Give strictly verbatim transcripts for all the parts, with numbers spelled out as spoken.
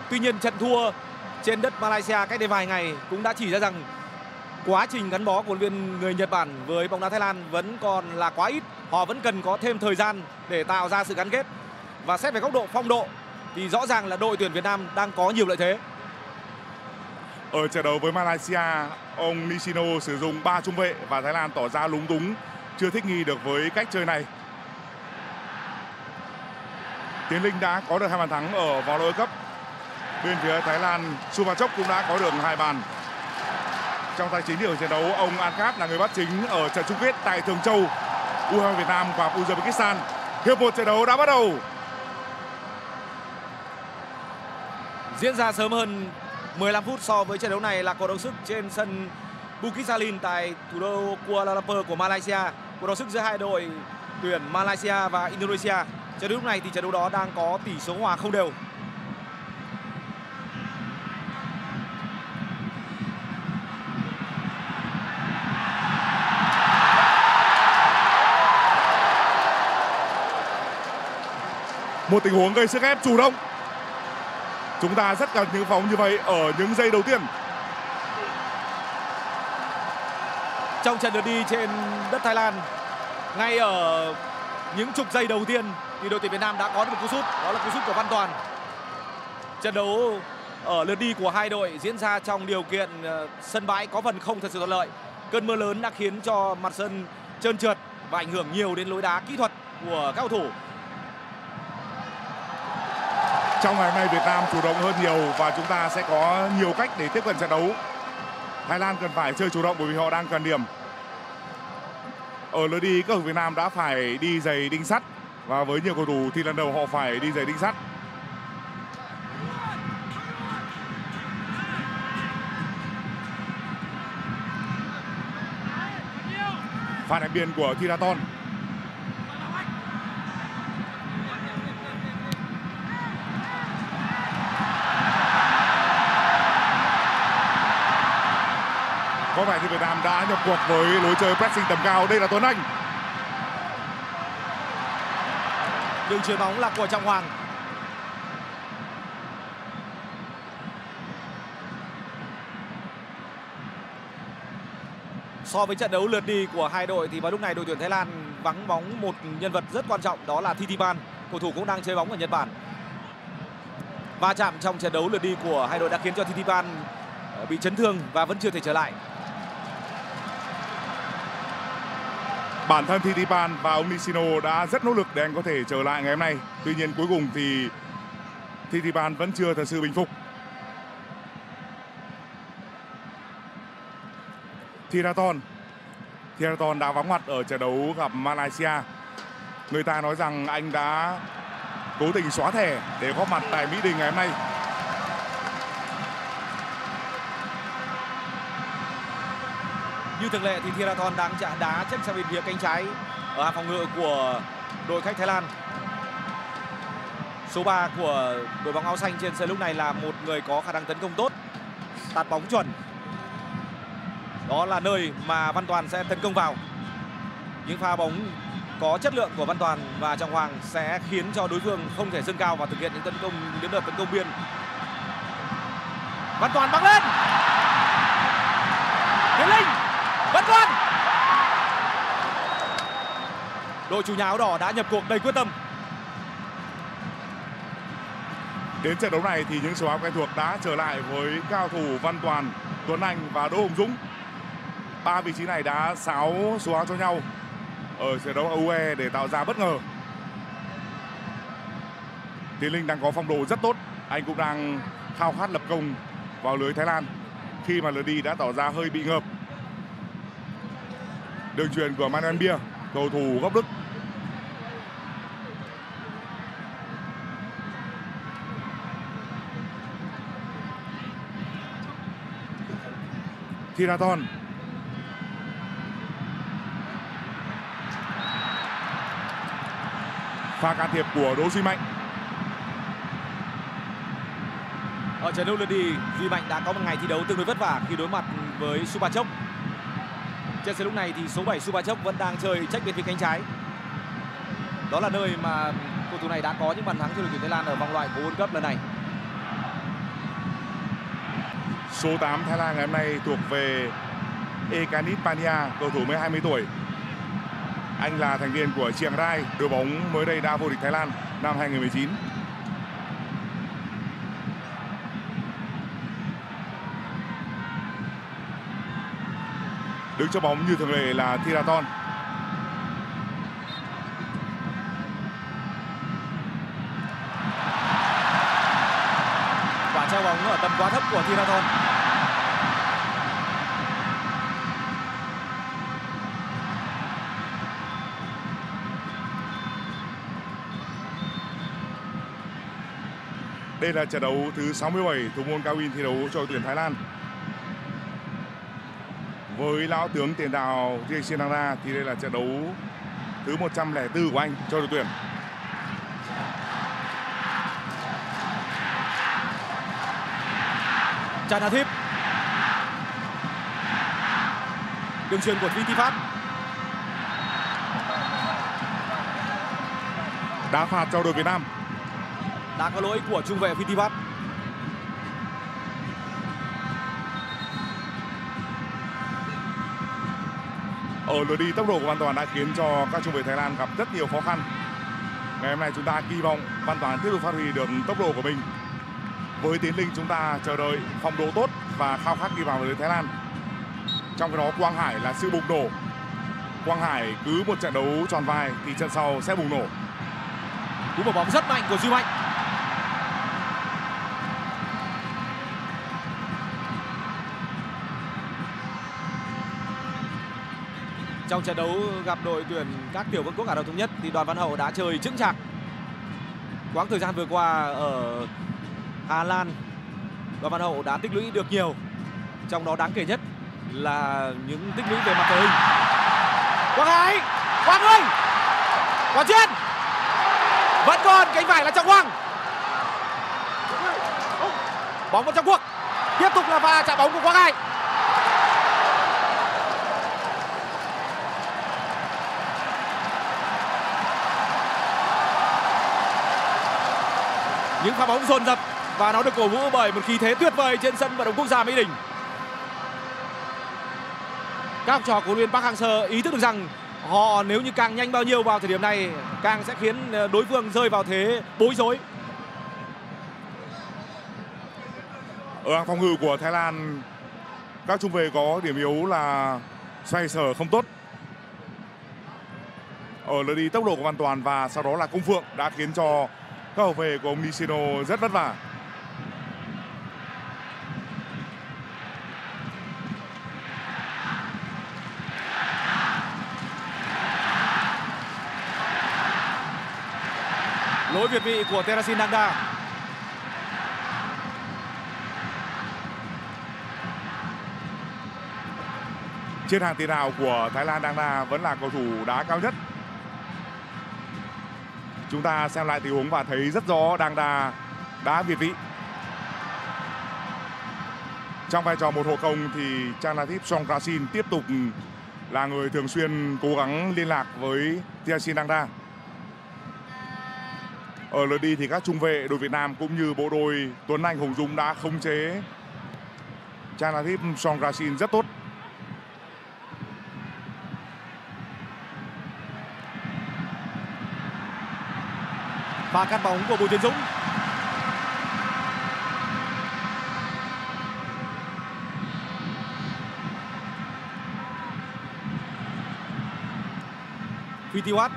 Tuy nhiên trận thua trên đất Malaysia cách đây vài ngày cũng đã chỉ ra rằng quá trình gắn bó của huấn luyện viên người Nhật Bản với bóng đá Thái Lan vẫn còn là quá ít. Họ vẫn cần có thêm thời gian để tạo ra sự gắn kết. Và xét về góc độ phong độ thì rõ ràng là đội tuyển Việt Nam đang có nhiều lợi thế. Ở trận đấu với Malaysia, ông Nishino sử dụng ba trung vệ và Thái Lan tỏ ra lúng túng, chưa thích nghi được với cách chơi này. Tiến Linh đã có được hai bàn thắng ở vòng loại World Cup. Bên phía Thái Lan, Supachok cũng đã có được hai bàn. Trong tay chính ở trận đấu, ông Ankap là người bắt chính ở trận chung kết tại Thường Châu. u hai ba Việt Nam và Uzbekistan. Hiệp một trận đấu đã bắt đầu. Diễn ra sớm hơn mười lăm phút so với trận đấu này là cuộc đấu sức trên sân Bukit Jalil tại thủ đô Kuala Lumpur của Malaysia. Cuộc đấu sức giữa hai đội tuyển Malaysia và Indonesia. Trận đấu lúc này thì trận đấu đó đang có tỷ số hòa không đều. Một tình huống gây sức ép chủ động. Chúng ta rất cần những phóng như vậy ở những giây đầu tiên. Trong trận lượt đi trên đất Thái Lan, ngay ở những chục giây đầu tiên thì đội tuyển Việt Nam đã có được một cú sút, đó là cú sút của Văn Toàn. Trận đấu ở lượt đi của hai đội diễn ra trong điều kiện sân bãi có phần không thật sự thuận lợi. Cơn mưa lớn đã khiến cho mặt sân trơn trượt và ảnh hưởng nhiều đến lối đá kỹ thuật của các cầu thủ. Trong ngày hôm nay Việt Nam chủ động hơn nhiều và chúng ta sẽ có nhiều cách để tiếp cận trận đấu. Thái Lan cần phải chơi chủ động bởi vì họ đang cần điểm. Ở lối đi, các cầu thủ Việt Nam đã phải đi giày đinh sắt và với nhiều cầu thủ thì lần đầu họ phải đi giày đinh sắt. Pha đánh biên của Thiraton. Có vẻ như Việt Nam đã nhập cuộc với lối chơi pressing tầm cao. Đây là Tuấn Anh. Đường chuyền bóng là của Trọng Hoàng. So với trận đấu lượt đi của hai đội thì vào lúc này đội tuyển Thái Lan vắng bóng một nhân vật rất quan trọng, đó là Thitiphan. Cầu thủ cũng đang chơi bóng ở Nhật Bản. Va chạm trong trận đấu lượt đi của hai đội đã khiến cho Thitiphan bị chấn thương và vẫn chưa thể trở lại. Bản thân Thitiphan và ông Nishino đã rất nỗ lực để anh có thể trở lại ngày hôm nay. Tuy nhiên cuối cùng thì Thitiphan vẫn chưa thật sự bình phục. Thiraton. Thiraton đã vắng mặt ở trận đấu gặp Malaysia. Người ta nói rằng anh đã cố tình xóa thẻ để góp mặt tại Mỹ Đình ngày hôm nay. Như thường lệ thì Thiraton đang đá chân sang bên phía cánh trái ở hàng phòng ngự của đội khách Thái Lan. Số ba của đội bóng áo xanh trên sân lúc này là một người có khả năng tấn công tốt, tạt bóng chuẩn. Đó là nơi mà Văn Toàn sẽ tấn công vào. Những pha bóng có chất lượng của Văn Toàn và Trọng Hoàng sẽ khiến cho đối phương không thể dâng cao và thực hiện những tấn công, những đợt tấn công biên. Văn Toàn băng lên. Tiến Linh. Văn Toàn. Đội chủ nhà áo đỏ đã nhập cuộc đầy quyết tâm. Đến trận đấu này thì những số áo quen thuộc đã trở lại với cao thủ Văn Toàn, Tuấn Anh và Đỗ Hùng Dũng. Ba vị trí này đã xáo số áo cho nhau ở trận đấu u e để tạo ra bất ngờ. Tiến Linh đang có phong độ rất tốt, anh cũng đang khao khát lập công vào lưới Thái Lan khi mà lượt đi đã tỏ ra hơi bị ngợp. Đường chuyền của Manuel Bia, cầu thủ gốc Đức. Thiraton. Pha can thiệp của Đỗ Duy Mạnh. Ở trận đấu lượt đi, Duy Mạnh đã có một ngày thi đấu tương đối vất vả khi đối mặt với Supachok. Trên sân lúc này thì số bảy Supachok vẫn đang chơi trách bên phía cánh trái. Đó là nơi mà cầu thủ này đã có những bàn thắng cho đội tuyển Thái Lan ở vòng loại của World Cup lần này. Số tám Thái Lan ngày hôm nay thuộc về Ekanit Pania, cầu thủ mới hai mươi tuổi. Anh là thành viên của Chiang Rai, đội bóng mới đây đã vô địch Thái Lan năm hai nghìn không trăm mười chín. Đứng cho bóng như thường lệ là Thiraton. Quả treo bóng ở tầm quá thấp của Thiraton. Đây là trận đấu thứ sáu mươi bảy thủ môn Cao Win thi đấu cho đội tuyển Thái Lan. Với lão tướng tiền đạo Jacinanda thì đây là trận đấu thứ một trăm lẻ bốn của anh cho đội tuyển. Chanathip. Đường chuyền của Vitipat. Đá phạt cho đội Việt Nam. Đã có lỗi của trung vệ Vitipat. Ở lối đi tốc độ của Văn Toàn đã khiến cho các trung vệ Thái Lan gặp rất nhiều khó khăn. Ngày hôm nay chúng ta kỳ vọng Văn Toàn tiếp tục phát huy được tốc độ của mình. Với Tiến Linh chúng ta chờ đợi phong độ tốt và khao khát đi vào với Thái Lan. Trong cái đó Quang Hải là sự bùng nổ. Quang Hải cứ một trận đấu tròn vai thì trận sau sẽ bùng nổ. Cú mở bóng rất mạnh của Duy Mạnh. Trong trận đấu gặp đội tuyển các tiểu vương quốc Ả Rập Thống Nhất thì Đoàn Văn Hậu đã chơi chững chạc. Quãng thời gian vừa qua ở Hà Lan, Đoàn Văn Hậu đã tích lũy được nhiều. Trong đó đáng kể nhất là những tích lũy về mặt thể hình. Quang Hải, Quang ơi, Quang Chuyên, vẫn còn cánh phải là Trọng Quang. Bóng vào trong cuộc. Tiếp tục là pha chạm bóng của Quang Hải. Những pha bóng dồn dập và nó được cổ vũ bởi một khí thế tuyệt vời trên sân vận động quốc gia Mỹ Đình. Các học trò của huấn luyện Park Hang-seo ý thức được rằng họ nếu như càng nhanh bao nhiêu vào thời điểm này càng sẽ khiến đối phương rơi vào thế bối rối. Ở hàng phòng ngự của Thái Lan, các trung vệ có điểm yếu là xoay sở không tốt. Ở lối đi tốc độ của Văn Toàn và sau đó là Công Phượng đã khiến cho các hậu vệ của ông Nishino rất vất vả. Lỗi việt vị của Terasin Dangda. Trên hàng tiền đạo của Thái Lan Dangda vẫn là cầu thủ đá cao nhất. Chúng ta xem lại tình huống và thấy rất rõ Dangda đá việt vị. Trong vai trò một hộ công thì Chanathip Songkrasin tiếp tục là người thường xuyên cố gắng liên lạc với Terasin Dangda. Ở lượt đi thì các trung vệ đội Việt Nam cũng như bộ đôi Tuấn Anh Hùng Dũng đã khống chế Chanathip Songkrasin rất tốt. Và cắt bóng của Bùi Tiến Dũng. Vitipat.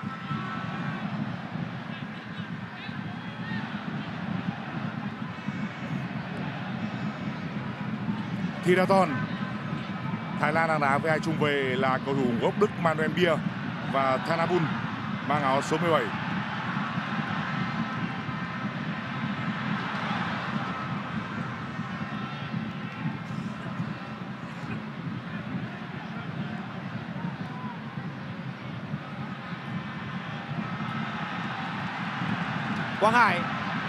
Thiraton. Thái Lan đang đá với hai trung vệ là cầu thủ gốc Đức Manuel Bia và Thanabun mang áo số mười bảy. Quang Hải.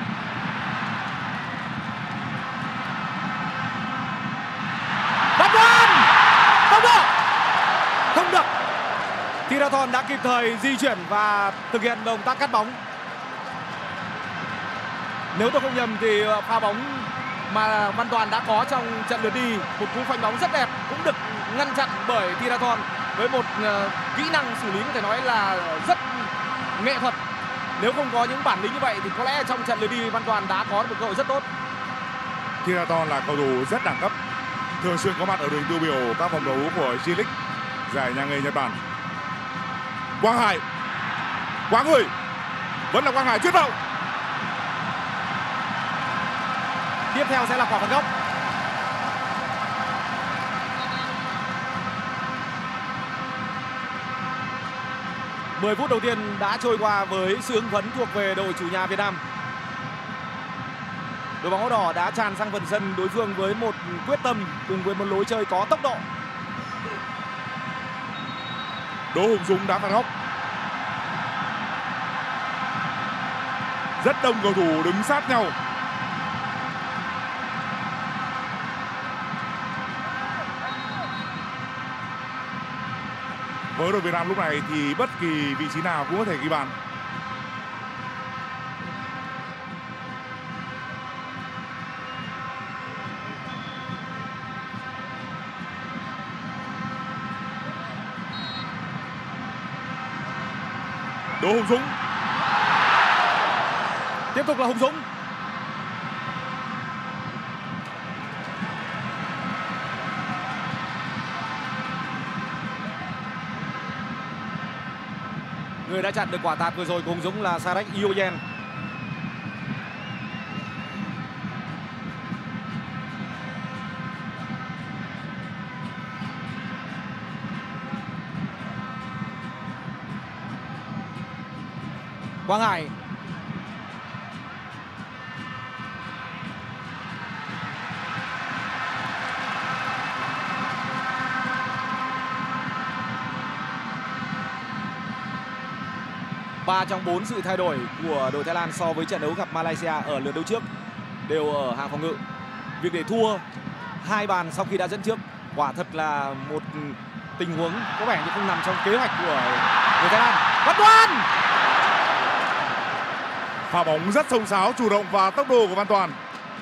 Văn Toàn. Không được. Không được. Thiraton đã kịp thời di chuyển và thực hiện động tác cắt bóng. Nếu tôi không nhầm thì pha bóng mà Văn Toàn đã có trong trận lượt đi. Một cú phanh bóng rất đẹp cũng được ngăn chặn bởi Thirathon với một uh, kỹ năng xử lý có thể nói là rất nghệ thuật. Nếu không có những bản lĩnh như vậy thì có lẽ trong trận lượt đi Văn Toàn đã có một cơ hội rất tốt. Thirathon là cầu thủ rất đẳng cấp, thường xuyên có mặt ở đường tiêu biểu các vòng đấu của J-League, giải nhà nghề Nhật Bản. Quang Hải, quá người, vẫn là Quang Hải chuyền vào. Tiếp theo sẽ là quả phạt góc. mười phút đầu tiên đã trôi qua với sự hưng phấn thuộc về đội chủ nhà Việt Nam. Đội bóng áo đỏ đã tràn sang phần sân đối phương với một quyết tâm cùng với một lối chơi có tốc độ. Đỗ Hùng Dũng đã phạt góc. Rất đông cầu thủ đứng sát nhau. Với đội Việt Nam lúc này thì bất kỳ vị trí nào cũng có thể ghi bàn. Đỗ Hùng Dũng. Tiếp tục là Hùng Dũng. Người đã chặn được quả tạt vừa rồi của Hùng Dũng là Sarek Ioyen. Quang Hải. Ba trong bốn sự thay đổi của đội Thái Lan so với trận đấu gặp Malaysia ở lượt đấu trước đều ở hàng phòng ngự. Việc để thua hai bàn sau khi đã dẫn trước quả thật là một tình huống có vẻ như không nằm trong kế hoạch của người Thái Lan. Văn Toàn. Pha bóng rất xông xáo, chủ động và tốc độ của Văn Toàn.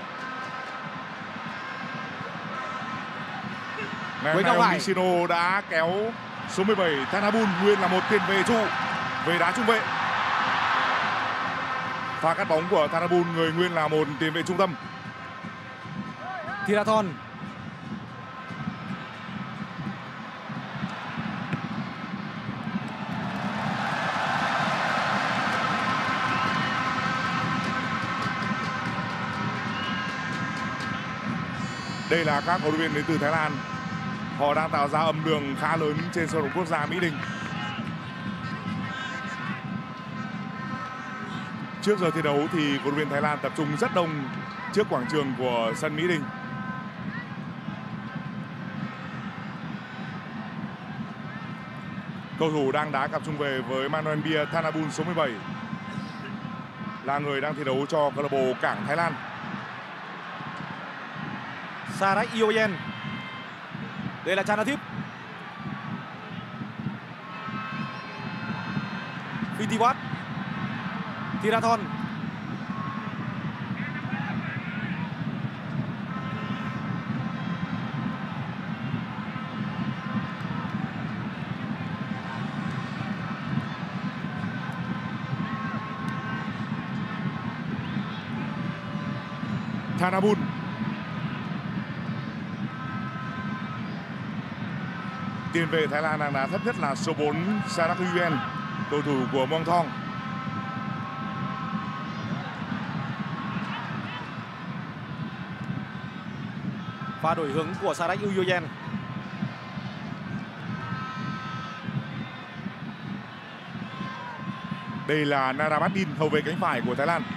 Ngày hôm nay ông Nishino đã kéo số mười bảy Thanabun, nguyên là một tiền vệ trụ, về đá trung vệ. Pha cắt bóng của Thanabun, người nguyên là một tiền vệ trung tâm. Thirathon. Đây là các cầu thủ viên đến từ Thái Lan. Họ đang tạo ra âm lượng khá lớn trên sân vận động quốc gia Mỹ Đình. Trước giờ thi đấu thì cầu thủ viên Thái Lan tập trung rất đông trước quảng trường của sân Mỹ Đình. Cầu thủ đang đá cặp trung vệ với Manuel Bia Thanabun số mười bảy là người đang thi đấu cho câu lạc bộ Cảng Thái Lan. Sarek Ioyen. Đây là Chanathip. Phitiwat. Thirathon. Thanabun. Tiền vệ Thái Lan đang đá thấp nhất là số bốn Sarek Ioyen, cầu thủ của Muang Thong. Pha đổi hướng của Sarek Ioyen. Đây là Narabadin, hậu vệ cánh phải của Thái Lan.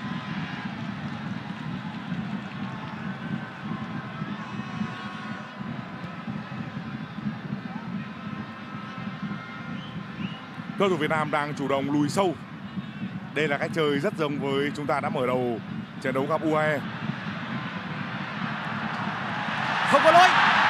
Cầu thủ Việt Nam đang chủ động lùi sâu. Đây là cách chơi rất giống với chúng ta đã mở đầu trận đấu gặp u a e. Không có lỗi.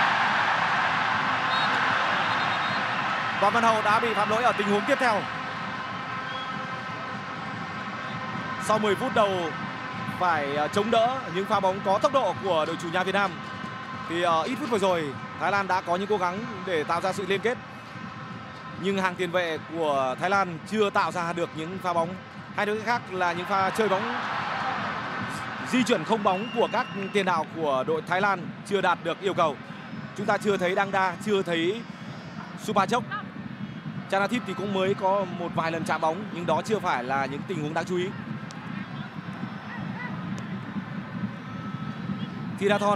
Đoàn Văn Hậu đã bị phạm lỗi ở tình huống tiếp theo. Sau mười phút đầu phải chống đỡ những pha bóng có tốc độ của đội chủ nhà Việt Nam. Thì uh, ít phút vừa rồi Thái Lan đã có những cố gắng để tạo ra sự liên kết, nhưng hàng tiền vệ của Thái Lan chưa tạo ra được những pha bóng, hay nói cách khác là những pha chơi bóng di chuyển không bóng của các tiền đạo của đội Thái Lan chưa đạt được yêu cầu. Chúng ta chưa thấy Đăng Đa, chưa thấy Supachok. Chanathip thì cũng mới có một vài lần chạm bóng, nhưng đó chưa phải là những tình huống đáng chú ý. Thirathon.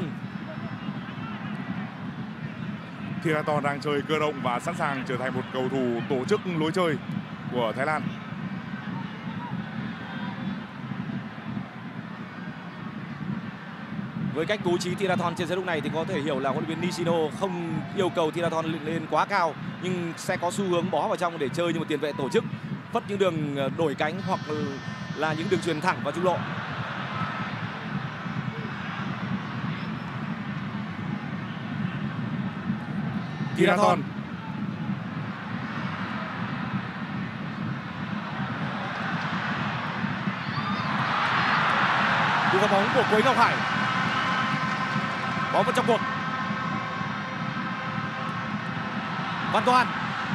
Thirathon đang chơi cơ động và sẵn sàng trở thành một cầu thủ tổ chức lối chơi của Thái Lan. Với cách bố trí Thirathon trên sân lúc này thì có thể hiểu là huấn luyện viên Nishino không yêu cầu Thirathon lên quá cao, nhưng sẽ có xu hướng bó vào trong để chơi như một tiền vệ tổ chức, phất những đường đổi cánh hoặc là những đường chuyền thẳng vào trung lộ. Thirathon. Cú phá bóng của Quế Ngọc Hải. Bóng vào trong cuộc. Văn Toàn.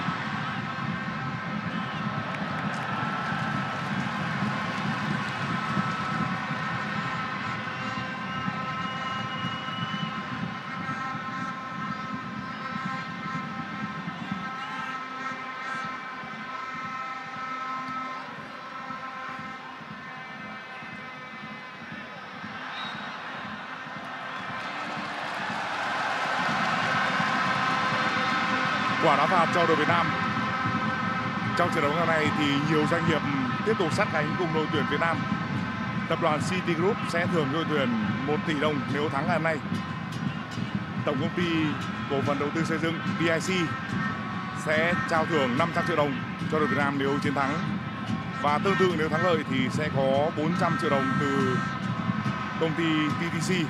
Quả đá phạt cho đội Việt Nam. Trong trận đấu ngày nay thì nhiều doanh nghiệp tiếp tục sát cánh cùng đội tuyển Việt Nam. Tập đoàn City Group sẽ thưởng cho đội tuyển một tỷ đồng nếu thắng ngày hôm nay. Tổng công ty cổ phần đầu tư xây dựng bê i xê sẽ trao thưởng năm trăm triệu đồng cho đội Việt Nam nếu chiến thắng. Và tương tự nếu thắng lợi thì sẽ có bốn trăm triệu đồng từ công ty tê tê xê.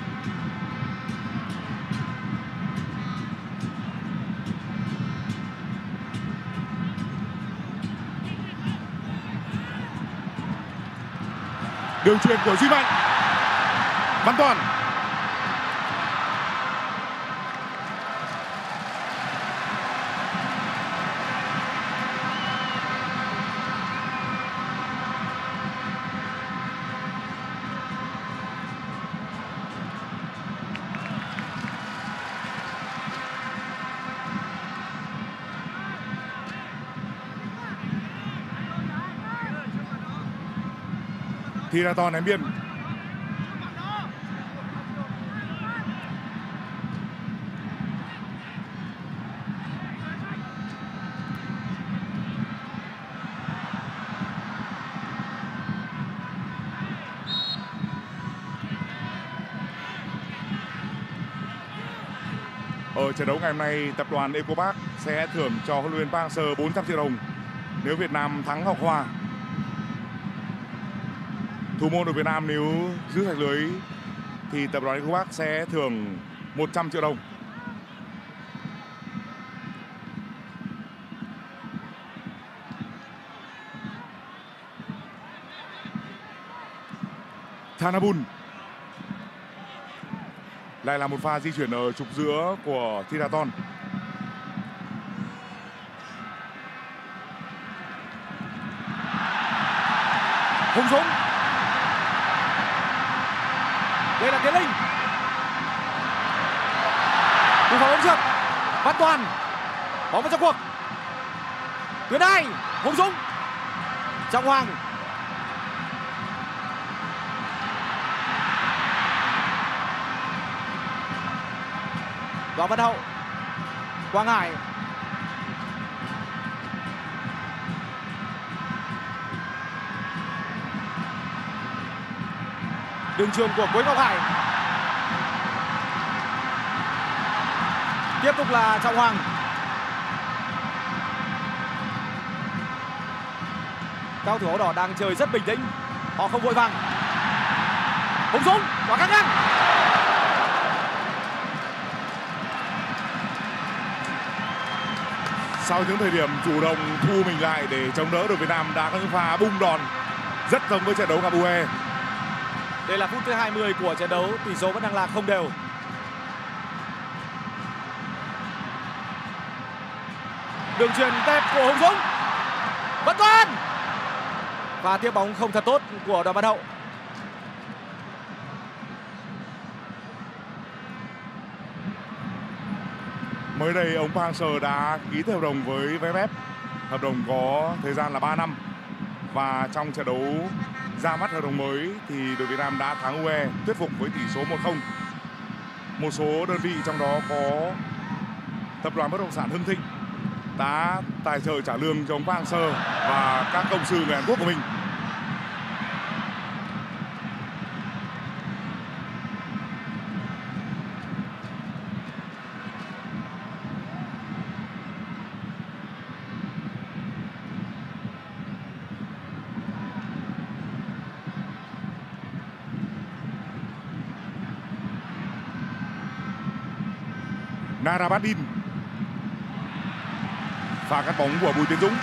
Đường chuyền của Duy Mạnh. Văn Toàn. Thirathon ném biên. Ở trận đấu ngày hôm nay, tập đoàn Ecopark sẽ thưởng cho huấn luyện viên Park Hang-seo bốn trăm triệu đồng nếu Việt Nam thắng hoặc hòa. Thủ môn đội Việt Nam nếu giữ sạch lưới thì tập đoàn Ecopark sẽ thưởng một trăm triệu đồng. Thanabun. Lại là một pha di chuyển ở trục giữa của Thirathon. Hùng Dũng. Đây là Tiến Linh. Cú phá bóng trượt. Văn Toàn. Bóng vào trong cuộc. Tuyến hai. Hùng Dũng. Trọng Hoàng. Võ Văn Hậu. Quang Hải. Đường chuyền của Quế Ngọc Hải. Tiếp tục là Trọng Hoàng. Cao thủ áo đỏ đang chơi rất bình tĩnh, họ không vội vàng. Hùng Dũng quả cắt ngang. Sau những thời điểm chủ động thu mình lại để chống đỡ đội Việt Nam đã có những pha bung đòn rất giống với trận đấu gặp u a e. Đây là phút thứ hai mươi của trận đấu, tỷ số vẫn đang là không đều. Đường chuyền đẹp của Hùng Dũng. Văn Toàn. Và tiếp bóng không thật tốt của Đoàn Văn Hậu. Mới đây ông Park Hang-seo đã ký hợp đồng với vê ép ép. Hợp đồng có thời gian là ba năm. Và trong trận đấu ra mắt hợp đồng mới thì đội Việt Nam đã thắng u a e thuyết phục với tỷ số một không. Một số đơn vị trong đó có tập đoàn bất động sản Hưng Thịnh đã tài trợ trả lương cho ông Park Hang-seo và các cộng sự người Hàn Quốc của mình. Narabadin. Pha cắt bóng của Bùi Tiến Dũng.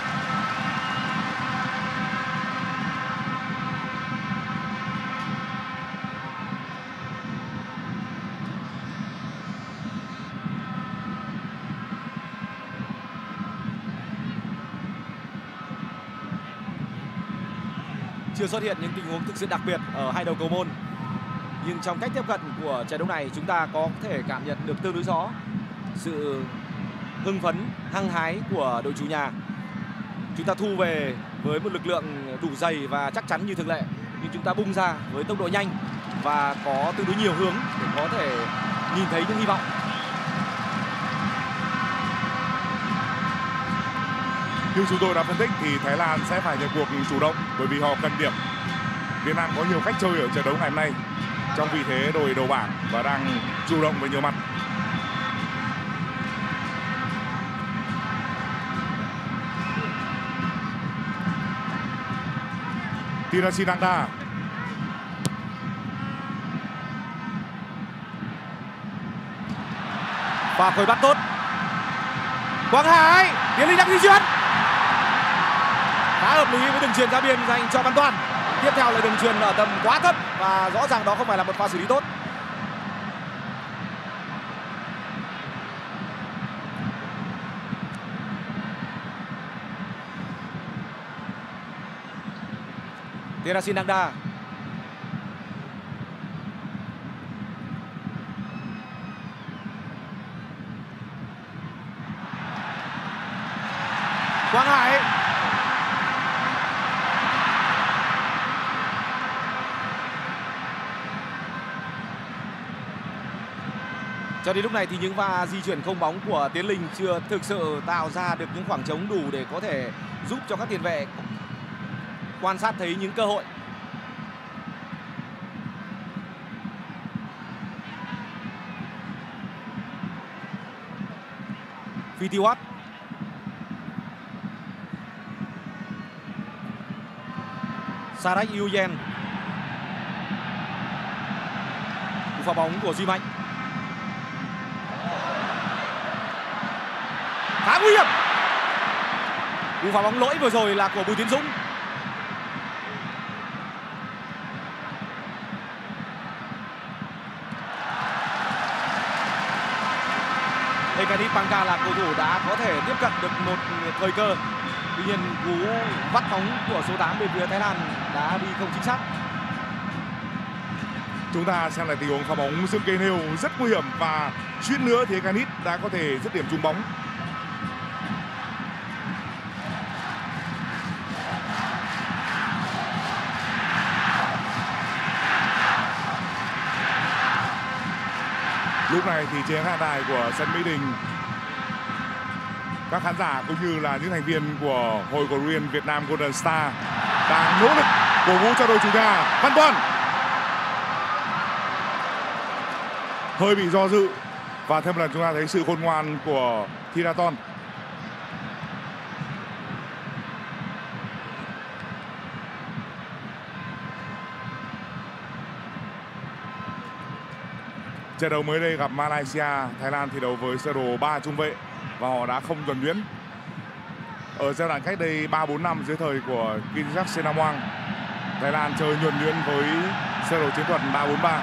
Chưa xuất hiện những tình huống thực sự đặc biệt ở hai đầu cầu môn. Nhưng trong cách tiếp cận của trận đấu này chúng ta có thể cảm nhận được tương đối rõ sự hưng phấn, hăng hái của đội chủ nhà. Chúng ta thu về với một lực lượng đủ dày và chắc chắn như thường lệ, nhưng chúng ta bung ra với tốc độ nhanh và có tương đối nhiều hướng để có thể nhìn thấy những hy vọng. Như chúng tôi đã phân tích thì Thái Lan sẽ phải nhập cuộc chủ động bởi vì họ cần điểm. Việt Nam có nhiều cách chơi ở trận đấu ngày hôm nay trong vị thế đội đầu bảng và đang chủ động về nhiều mặt. Tirasinanda. Và khởi bắt tốt. Quang Hải, Tiến Linh đang di chuyển. Khá hợp lý với đường chuyền ra biên dành cho Văn Toàn. Tiếp theo là đường chuyền ở tầm quá thấp và rõ ràng đó không phải là một pha xử lý tốt. Tirasinanda. Quang Hải. Cho đến lúc này thì những pha di chuyển không bóng của Tiến Linh chưa thực sự tạo ra được những khoảng trống đủ để có thể giúp cho các tiền vệ quan sát thấy những cơ hội. Phitiwat. Sarach Yuyen. Cú phá bóng của Duy Mạnh. Khá nguy hiểm. Cú phá bóng lỗi vừa rồi là của Bùi Tiến Dũng. Ekadit Panka là cầu thủ đã có thể tiếp cận được một thời cơ. Tuy nhiên cú vắt bóng của số tám bên phía Thái Lan đã đi không chính xác. Chúng ta xem lại tình huống pha bóng Sương Kê Nêu rất nguy hiểm và suýt nữa thì Ekadit đã có thể dứt điểm trúng bóng. Lúc này thì trên khán đài của sân Mỹ Đình, các khán giả cũng như là những thành viên của Hội cổ luyện Việt Nam Golden Star đang nỗ lực cổ vũ cho đội chủ nhà. Văn Toàn hơi bị do dự và thêm một lần chúng ta thấy sự khôn ngoan của Thiraton. Trận đấu mới đây gặp Malaysia, Thái Lan thi đấu với sơ đồ ba trung vệ và họ đã không nhuần nhuyễn. Ở giai đoạn cách đây ba bốn năm dưới thời của Kinshasa Senamwang, Thái Lan chơi nhuần nhuyễn với sơ đồ chiến thuật ba bốn ba.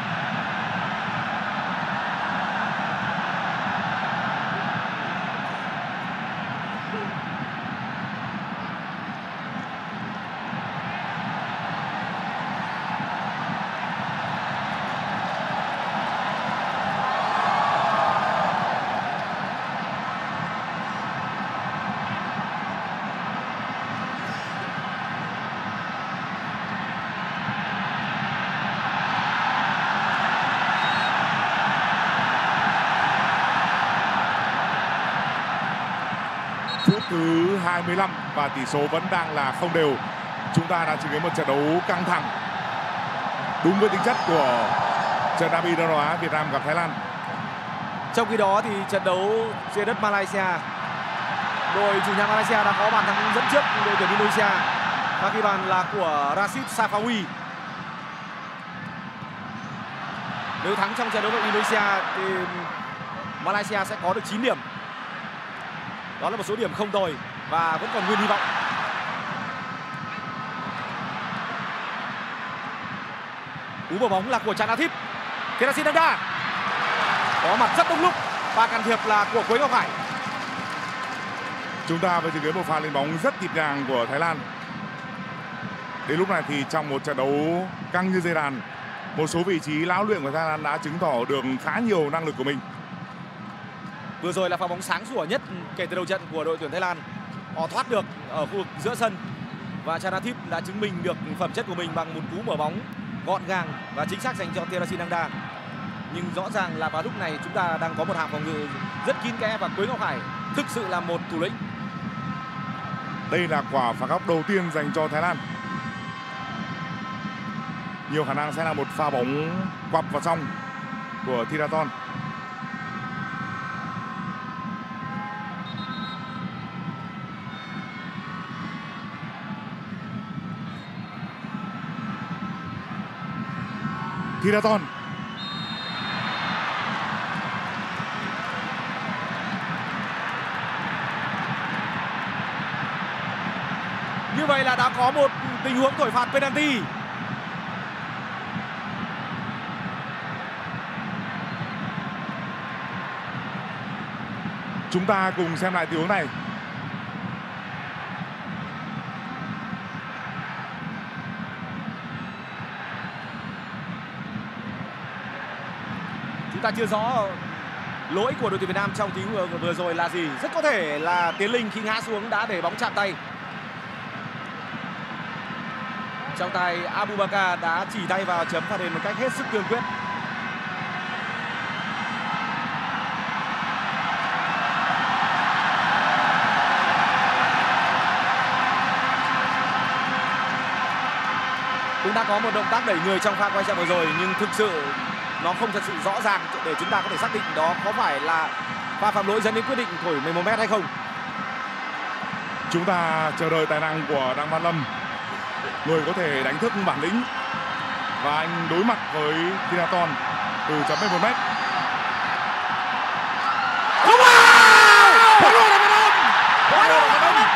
Phút thứ hai mươi lăm và tỷ số vẫn đang là không đều. Chúng ta đang chứng kiến một trận đấu căng thẳng, đúng với tính chất của trận derby Đông Nam Á Việt Nam gặp Thái Lan. Trong khi đó thì trận đấu trên đất Malaysia, đội chủ nhà Malaysia đã có bàn thắng dẫn trước đội tuyển Indonesia và ghi bàn là của Rashid Safawi. Nếu thắng trong trận đấu với Indonesia thì Malaysia sẽ có được chín điểm. Đó là một số điểm không tồi và vẫn còn nguyên hy vọng. Cú vào bóng là của Chanathip. Thirasin Nanda có mặt rất đông lúc và can thiệp là của Quế Ngọc Hải. Chúng ta vừa chứng kiến một pha lên bóng rất nhịp nhàng của Thái Lan. Đến lúc này thì trong một trận đấu căng như dây đàn, một số vị trí lão luyện của Thái Lan đã chứng tỏ được khá nhiều năng lực của mình. Vừa rồi là pha bóng sáng sủa nhất kể từ đầu trận của đội tuyển Thái Lan. Họ thoát được ở khu vực giữa sân và Chanathip đã chứng minh được phẩm chất của mình bằng một cú mở bóng gọn gàng và chính xác dành cho Thirasin Nanda. Nhưng rõ ràng là vào lúc này chúng ta đang có một hàng phòng ngự rất kín kẽ và Quế Ngọc Hải thực sự là một thủ lĩnh. Đây là quả phạt góc đầu tiên dành cho Thái Lan. Nhiều khả năng sẽ là một pha bóng quặp vào trong của Thiraton. Thiraton. Như vậy là đã có một tình huống thổi phạt penalty. Chúng ta cùng xem lại tình huống này. Chúng ta chưa rõ lỗi của đội tuyển Việt Nam trong tình huống vừa, vừa rồi là gì. Rất có thể là Tiến Linh khi ngã xuống đã để bóng chạm tay. Trong tay Abubakar đã chỉ tay vào chấm phạt đền một cách hết sức cương quyết. Cũng đã có một động tác đẩy người trong pha quay chạm vừa rồi nhưng thực sự nó không thật sự rõ ràng để chúng ta có thể xác định đó có phải là pha phạm lỗi dẫn đến quyết định thổi mười một mét hay không. Chúng ta chờ đợi tài năng của Đặng Văn Lâm, người có thể đánh thức bản lĩnh, và anh đối mặt với Thiraton từ chấm mười một mét. Không vào! Quá đồ Đặng Văn Lâm! Quá đồ Đặng Văn Lâm!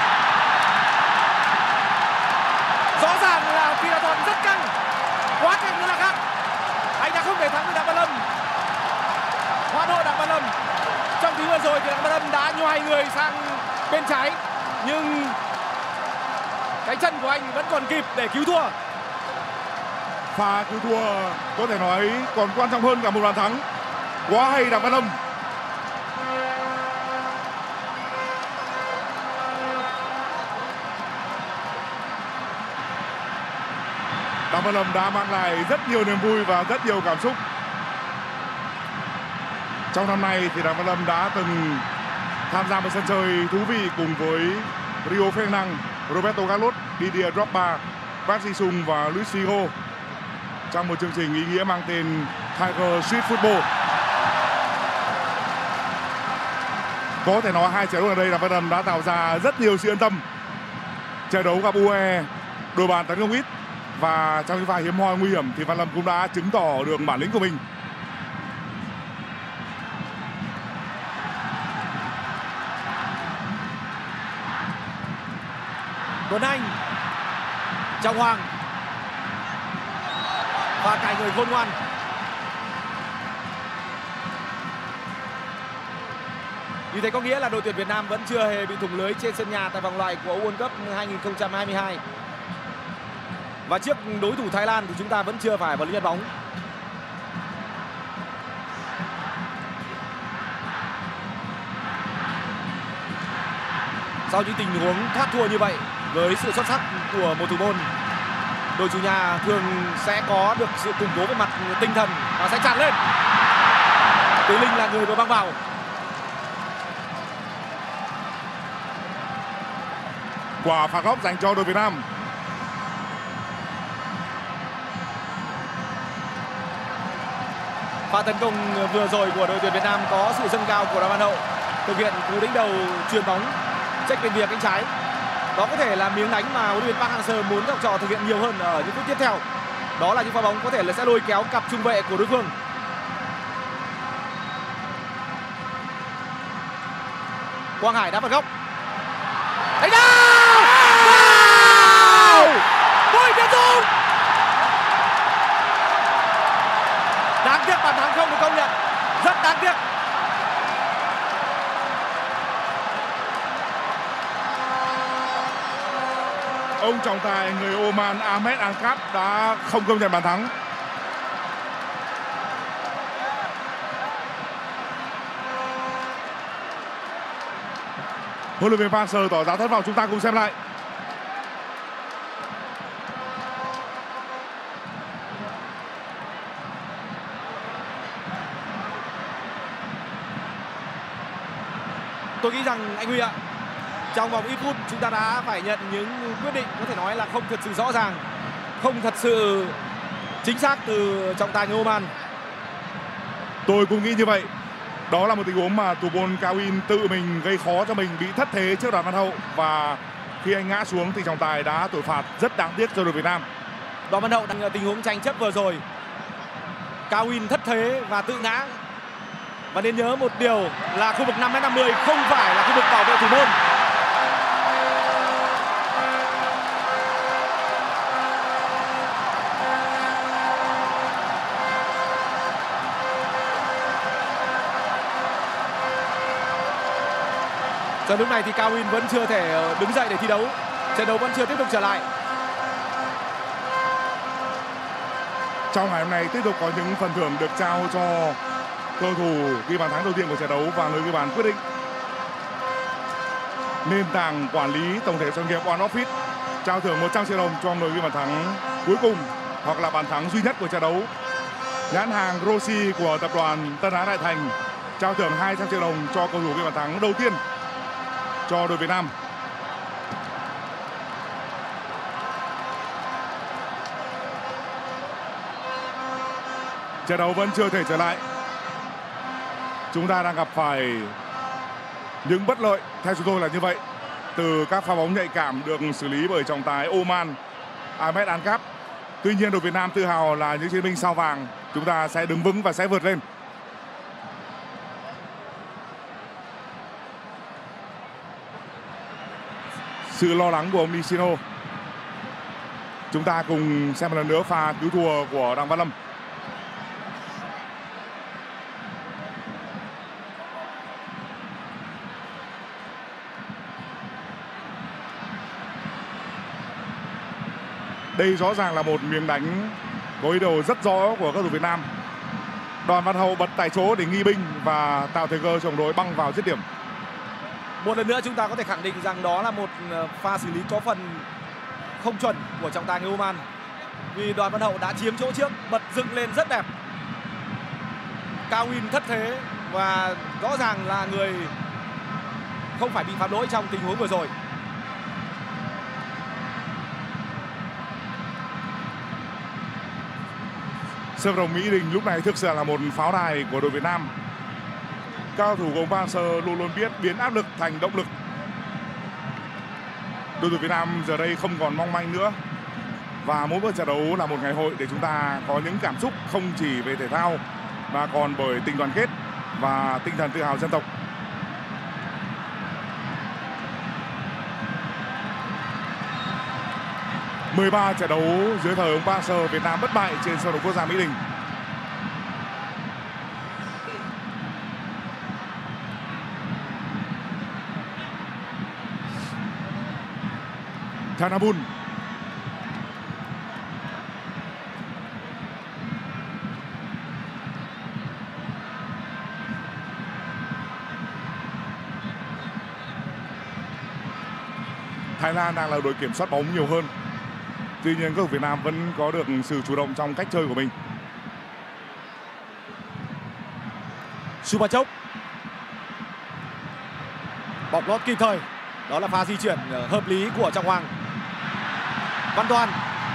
Rõ ràng là Thiraton rất căng, quá căng như là khác. Anh đã không thể thắng được Đặng Văn Lâm. Quá đồ Đặng Văn Lâm. Trong tiếng vừa rồi thì Đặng Văn Lâm đã nhoài người sang bên trái, nhưng cái chân của anh vẫn còn kịp để cứu thua. Pha cứu thua có thể nói còn quan trọng hơn cả một bàn thắng. Quá hay Đặng Văn Lâm. Đặng Văn Lâm đã mang lại rất nhiều niềm vui và rất nhiều cảm xúc. Trong năm nay thì Đặng Văn Lâm đã từng tham gia một sân chơi thú vị cùng với Rio Ferdinand, Roberto Carlos, Didier Drogba, Park Ji-sung và Luis Figo trong một chương trình ý nghĩa mang tên Tiger Street Football. Có thể nói hai trận đấu ở đây là Văn Lâm đã tạo ra rất nhiều sự yên tâm. Trận đấu gặp u a e, đội bàn tấn công ít và trong những pha hiếm hoi nguy hiểm thì Văn Lâm cũng đã chứng tỏ được bản lĩnh của mình. Tuấn Anh, Trọng Hoàng, và cài người khôn ngoan. Như thế có nghĩa là đội tuyển Việt Nam vẫn chưa hề bị thủng lưới trên sân nhà tại vòng loại của World Cup hai nghìn không trăm hai mươi hai. Và trước đối thủ Thái Lan thì chúng ta vẫn chưa phải vào lưới nhận bóng. Sau những tình huống thoát thua như vậy, với sự xuất sắc của một thủ môn, đội chủ nhà thường sẽ có được sự củng cố về mặt tinh thần và sẽ tràn lên. Tú Linh là người vừa băng vào. Quả phạt góc dành cho đội Việt Nam. Pha tấn công vừa rồi của đội tuyển Việt Nam có sự dâng cao của Đoàn Văn Hậu, thực hiện cú đánh đầu chuyền bóng check bên phía cánh trái. Đó có thể là miếng đánh mà huấn luyện viên Park Hang-seo muốn học trò thực hiện nhiều hơn ở những phút tiếp theo. Đó là những pha bóng có thể là sẽ lôi kéo cặp trung vệ của đối phương. Quang Hải đá phạt góc. Đánh đầu! Bùi Việt Dũng! Đáng tiếc bàn thắng không được công nhận. Rất đáng tiếc. Ông trọng tài người Oman Ahmed Ankap đã không công nhận bàn thắng. Huấn luyện viên Park Hang-seo tỏ ra thất vọng. Chúng ta cùng xem lại. Tôi nghĩ rằng anh Huy ạ, trong vòng ít phút chúng ta đã phải nhận những quyết định có thể nói là không thật sự rõ ràng, không thật sự chính xác từ trọng tài người Oman. Tôi cũng nghĩ như vậy. Đó là một tình huống mà thủ môn Cao In tự mình gây khó cho mình, bị thất thế trước Đoàn Văn Hậu, và khi anh ngã xuống thì trọng tài đã thổi phạt rất đáng tiếc cho đội Việt Nam. Đoàn Văn Hậu đang tình huống tranh chấp vừa rồi, Cao In thất thế và tự ngã. Và nên nhớ một điều là khu vực năm mét năm mươi không phải là khu vực bảo vệ thủ môn. Giờ lúc này thì Cao In vẫn chưa thể đứng dậy để thi đấu. Trận đấu vẫn chưa tiếp tục trở lại. Trong ngày hôm nay tiếp tục có những phần thưởng được trao cho cầu thủ ghi bàn thắng đầu tiên của trận đấu và người ghi bàn quyết định. Nền tảng quản lý tổng thể doanh nghiệp One Office trao thưởng một trăm triệu đồng cho người ghi bàn thắng cuối cùng hoặc là bàn thắng duy nhất của trận đấu. Nhãn hàng Rossi của tập đoàn Tân Á Đại Thành trao thưởng hai trăm triệu đồng cho cầu thủ ghi bàn thắng đầu tiên cho đội Việt Nam. Trận đấu vẫn chưa thể trở lại. Chúng ta đang gặp phải những bất lợi, theo chúng tôi là như vậy, từ các pha bóng nhạy cảm được xử lý bởi trọng tài Oman Ahmed Ankap. Tuy nhiên đội Việt Nam tự hào là những chiến binh sao vàng. Chúng ta sẽ đứng vững và sẽ vượt lên. Sự lo lắng của ông Nishino. Chúng ta cùng xem một lần nữa pha cứu thua của Đặng Văn Lâm. Đây rõ ràng là một miếng đánh có ý đồ rất rõ của các thủ Việt Nam. Đoàn Văn Hậu bật tại chỗ để nghi binh và tạo thời cơ cho đồng đội băng vào dứt điểm. Một lần nữa chúng ta có thể khẳng định rằng đó là một pha xử lý có phần không chuẩn của trọng tài người Oman. Vì Đoàn Văn Hậu đã chiếm chỗ trước, bật dựng lên rất đẹp. Cao In thất thế và rõ ràng là người không phải bị phạm lỗi trong tình huống vừa rồi. Sân vận động Mỹ Đình lúc này thực sự là một pháo đài của đội Việt Nam. Cao thủ của ông Park Hang-seo luôn luôn biết biến áp lực thành động lực. Đội tuyển Việt Nam giờ đây không còn mong manh nữa. Và mỗi một trận đấu là một ngày hội để chúng ta có những cảm xúc không chỉ về thể thao mà còn bởi tình đoàn kết và tinh thần tự hào dân tộc. mười ba trận đấu dưới thời ông Park Hang-seo, Việt Nam bất bại trên sân đấu quốc gia Mỹ Đình. Thanabun. Thái Lan đang là đội kiểm soát bóng nhiều hơn. Tuy nhiên các cầu thủ Việt Nam vẫn có được sự chủ động trong cách chơi của mình. Supachok. Bóng lót kịp thời. Đó là pha di chuyển hợp lý của Trọng Hoàng. Văn Toàn.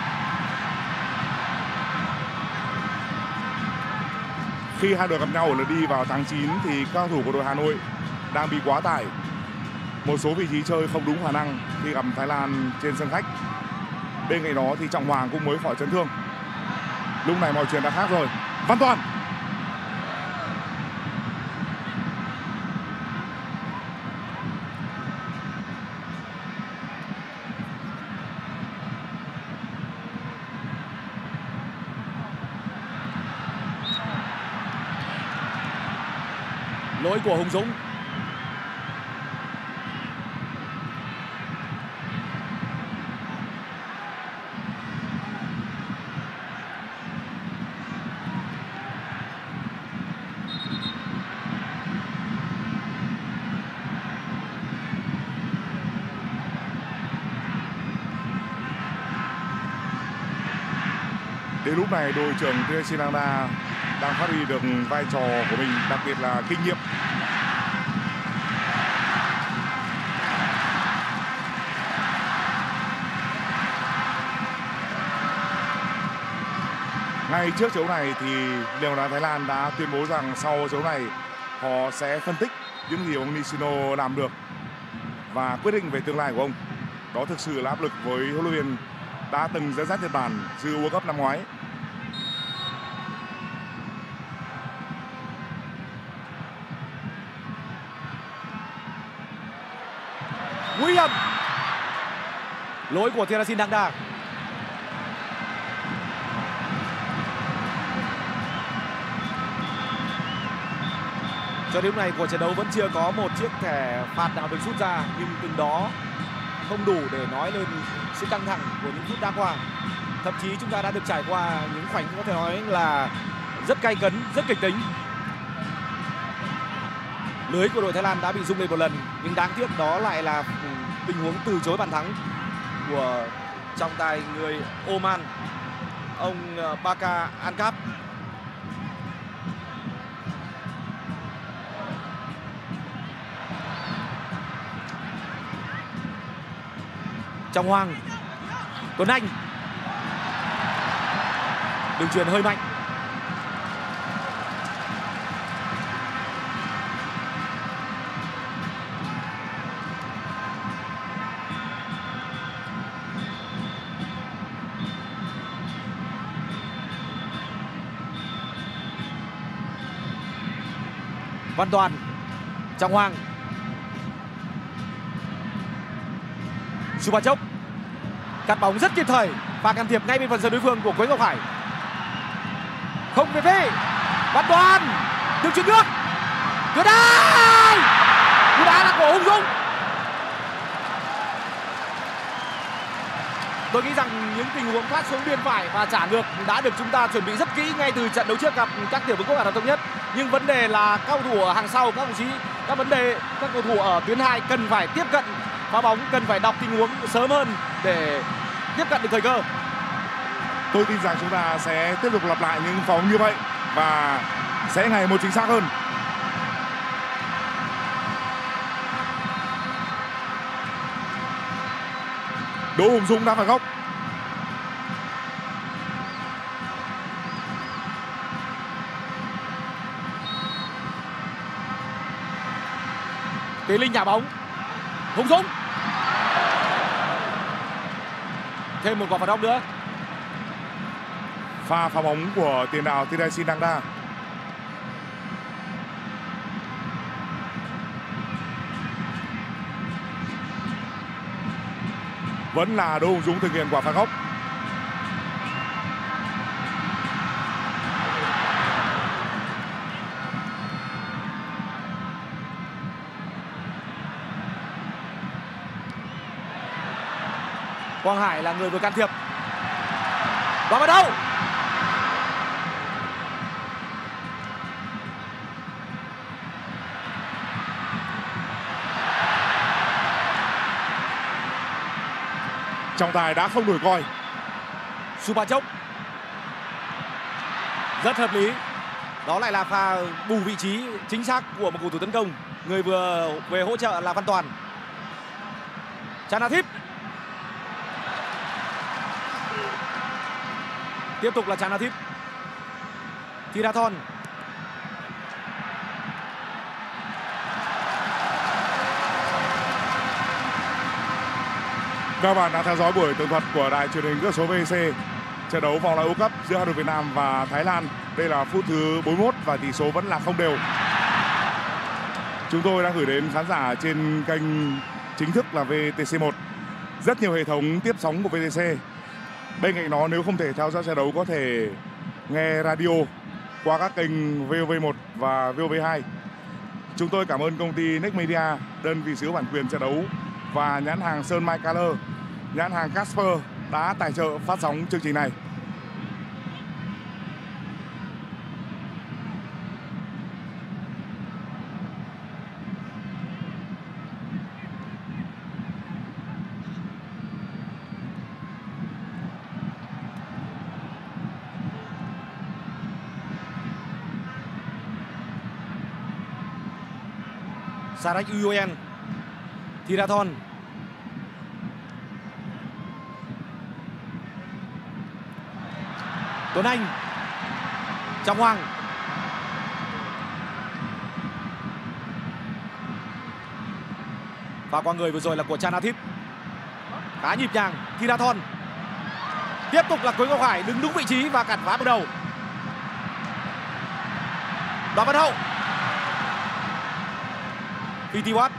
Khi hai đội gặp nhau ở lượt đi vào tháng chín thì các cầu thủ của đội Hà Nội đang bị quá tải. Một số vị trí chơi không đúng khả năng khi gặp Thái Lan trên sân khách. Bên cạnh đó thì Trọng Hoàng cũng mới khỏi chấn thương. Lúc này mọi chuyện đã khác rồi. Văn Toàn. Lỗi của Hùng Dũng. Đến lúc này đội trưởng Teerasi Nangda đang phát huy được vai trò của mình, đặc biệt là kinh nghiệm. Ngay trước trận đấu này thì Liên đoàn bóng đá Thái Lan đã tuyên bố rằng sau trận đấu này họ sẽ phân tích những gì ông Nishino làm được và quyết định về tương lai của ông. Đó thực sự là áp lực với huấn luyện viên đã từng dẫn dắt Nhật Bản dự World Cup năm ngoái. Nguy hiểm. Lỗi của Teerasi Nangda. Cho đến lúc này của trận đấu vẫn chưa có một chiếc thẻ phạt nào được rút ra, nhưng từng đó không đủ để nói lên sự căng thẳng của những phút đã qua. Thậm chí chúng ta đã được trải qua những khoảnh có thể nói là rất gay cấn, rất kịch tính. Lưới của đội Thái Lan đã bị rung lên một lần, nhưng đáng tiếc đó lại là tình huống từ chối bàn thắng của trọng tài người Oman, ông Baka Ankap. Trọng Hoàng. Tuấn Anh. Đường chuyền hơi mạnh. Văn Toàn. Trọng Hoàng. Supachok cắt bóng rất kịp thời và can thiệp ngay bên phần sân đối phương của Quế Ngọc Hải. Không về phía Văn Toàn. Đường chuyền nước. Cửa đá. Cú đá là của Hùng Dũng. Tôi nghĩ rằng những tình huống thoát xuống biên phải và trả ngược đã được chúng ta chuẩn bị rất kỹ ngay từ trận đấu trước gặp các tiểu vương quốc Ả Rập Thống Nhất. Nhưng vấn đề là các cầu thủ ở hàng sau, các đồng chí, các vấn đề các cầu thủ ở tuyến hai cần phải tiếp cận phá bóng, cần phải đọc tình huống sớm hơn để tiếp cận được thời cơ. Tôi tin rằng chúng ta sẽ tiếp tục lặp lại những pha bóng như vậy và sẽ ngày một chính xác hơn. Đỗ Hùng Dũng đã phải góc. Tiến Linh nhả bóng. Hùng Dũng. Thêm một quả phạt góc nữa. Pha phá bóng của tiền đạo Teerasi Nangda. Vẫn là Đỗ Hùng Dũng thực hiện quả phạt góc. Quang Hải là người vừa can thiệp. Và bắt đầu. Trọng tài đã không đổi còi. Supachok rất hợp lý. Đó lại là pha bù vị trí chính xác của một cầu thủ tấn công. Người vừa về hỗ trợ là Văn Toàn. Chanathip. Tiếp tục là Chanathip. Thirathon. Các bạn đã theo dõi buổi tường thuật của đài truyền hình cước số vê xê trận đấu vòng loại World Cup giữa hai đội Việt Nam và Thái Lan. Đây là phút thứ bốn mươi mốt và tỷ số vẫn là không đều. Chúng tôi đang gửi đến khán giả trên kênh chính thức là vê tê xê một. Rất nhiều hệ thống tiếp sóng của vê tê xê. Bên cạnh đó, nếu không thể theo dõi trận đấu có thể nghe radio qua các kênh vê o vê một và vê o vê hai. Chúng tôi cảm ơn công ty Next Media, đơn vị sở hữu bản quyền trận đấu, và nhãn hàng Sơn Mai Color, nhãn hàng Casper đã tài trợ phát sóng chương trình này. Sarek Uyen. Thirathon. Tuấn Anh. Trọng Hoàng. Và qua người vừa rồi là của Chanathip. Khá nhịp nhàng. Thirathon. Tiếp tục là Quế Ngọc Hải đứng đúng vị trí và cản phá bước đầu. Đoàn Văn Hậu. Phitiwat.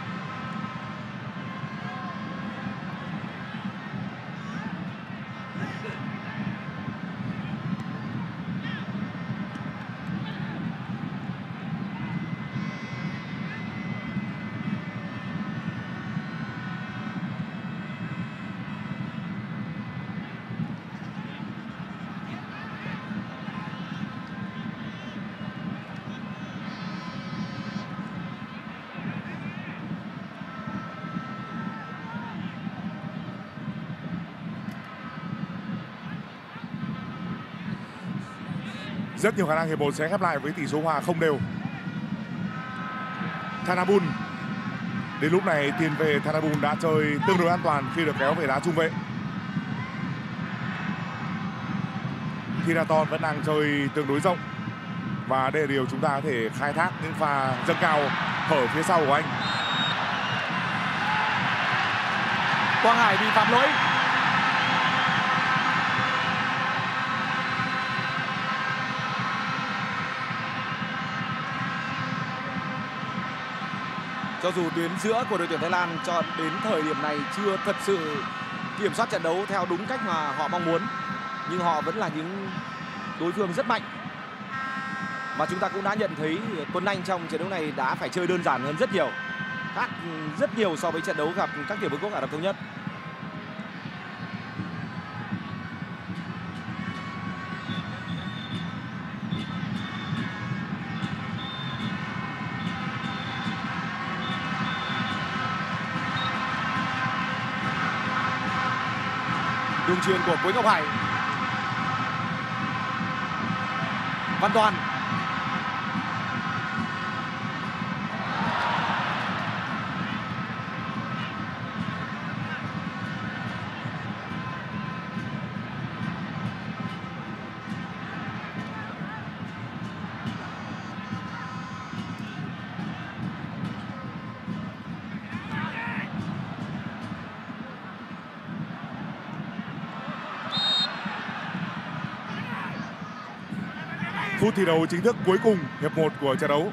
Rất nhiều khả năng hiệp một sẽ khép lại với tỷ số hòa không đều. Thanabun. Đến lúc này tiền vệ Thanabun đã chơi tương đối an toàn khi được kéo về đá trung vệ. Thirathon vẫn đang chơi tương đối rộng. Và đây là điều chúng ta có thể khai thác những pha dâng cao ở phía sau của anh. Quang Hải bị phạm lỗi. Cho dù tuyến giữa của đội tuyển Thái Lan cho đến thời điểm này chưa thật sự kiểm soát trận đấu theo đúng cách mà họ mong muốn, nhưng họ vẫn là những đối phương rất mạnh. Và chúng ta cũng đã nhận thấy Tuấn Anh trong trận đấu này đã phải chơi đơn giản hơn rất nhiều, khác rất nhiều so với trận đấu gặp các tiểu vương quốc Ả Rập Thống Nhất. Đường chuyền của Quế Ngọc Hải. Văn Toàn. Phút thi đấu chính thức cuối cùng hiệp một của trận đấu.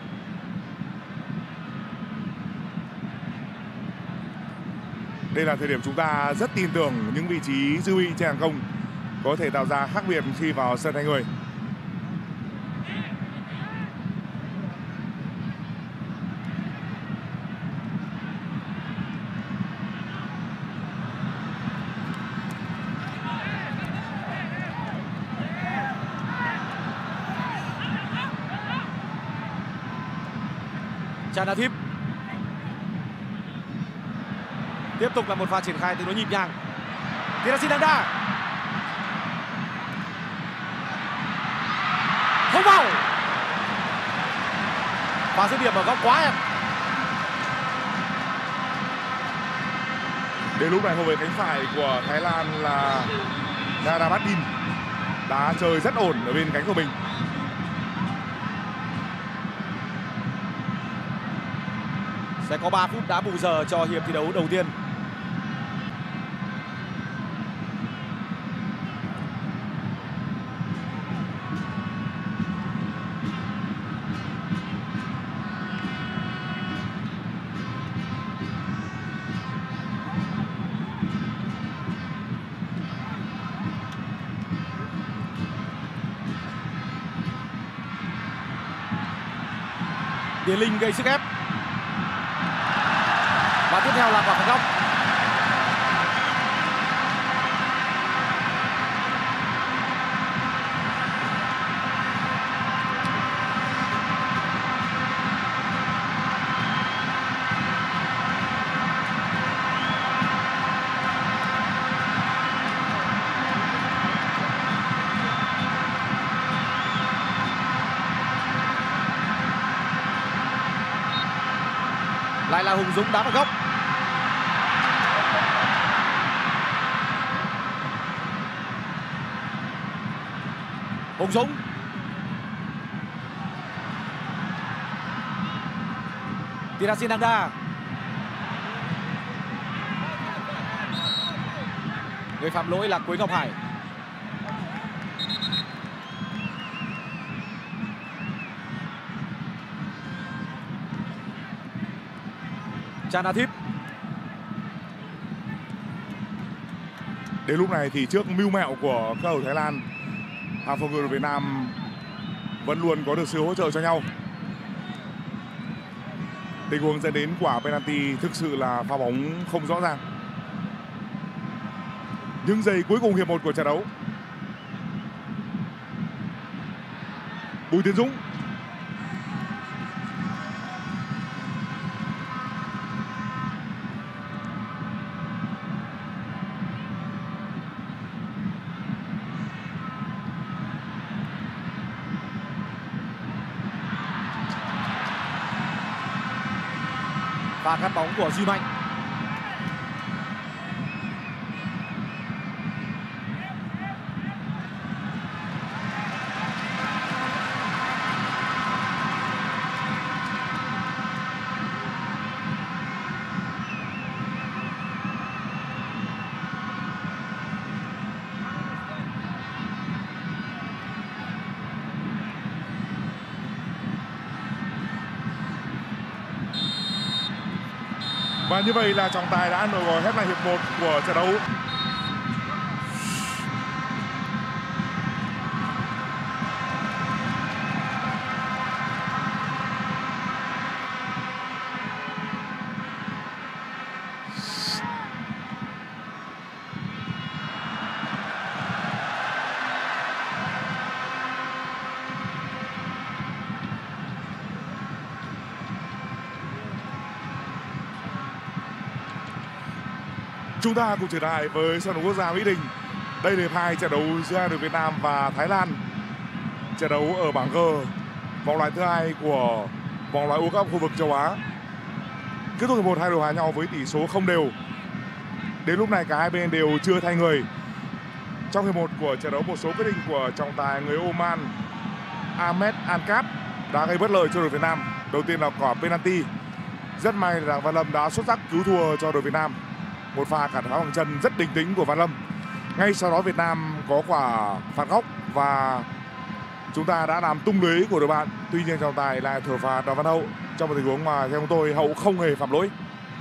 Đây là thời điểm chúng ta rất tin tưởng những vị trí dư uy trên hàng công có thể tạo ra khác biệt khi vào sân thay người. Chanathip. Tiếp tục là một pha triển khai tương đối nhịp nhàng. Thirasin Đangda. Không vào. Pha dứt điểm ở góc quá em. Đến lúc này hậu vệ cánh phải của Thái Lan là Narabadin đá chơi rất ổn ở bên cánh của mình. Sẽ có ba phút đá bù giờ cho hiệp thi đấu đầu tiên. Điền Linh gây sức ép. Và tiếp theo là quả phạt góc. Lại là Hùng Dũng đá vào góc. Hùng Dũng. Thirasin Đangda. Người phạm lỗi là Quế Ngọc Hải. Chanathip. Đến lúc này thì trước mưu mẹo của các cầu thủ Thái Lan, hàng phòng ngự của Việt Nam vẫn luôn có được sự hỗ trợ cho nhau. Tình huống dẫn đến quả penalty thực sự là pha bóng không rõ ràng. Những giây cuối cùng hiệp một của trận đấu. Bùi Tiến Dũng. Và cắt bóng của Duy Mạnh. Và như vậy là trọng tài đã nổi còi khép lại hiệp một của trận đấu. Chúng ta cùng trở lại với sân đấu quốc gia Mỹ Đình. Đây là hiệp hai trận đấu giữa hai đội Việt Nam và Thái Lan. Trận đấu ở bảng G, vòng loại thứ hai của vòng loại World Cup khu vực châu Á. Kết thúc hiệp một, hai đội hòa nhau với tỷ số không đều. Đến lúc này cả hai bên đều chưa thay người. Trong hiệp một của trận đấu, một số quyết định của trọng tài người Oman Ahmed Ankap đã gây bất lợi cho đội Việt Nam. Đầu tiên là quả penalty. Rất may là Văn Lâm đã xuất sắc cứu thua cho đội Việt Nam. Một pha cản phá bằng chân rất đình tính của Văn Lâm. Ngay sau đó Việt Nam có quả phạt góc và chúng ta đã làm tung lưới của đội bạn. Tuy nhiên trọng tài lại thổi phạt Đoàn Văn Hậu trong một tình huống mà theo tôi Hậu không hề phạm lỗi.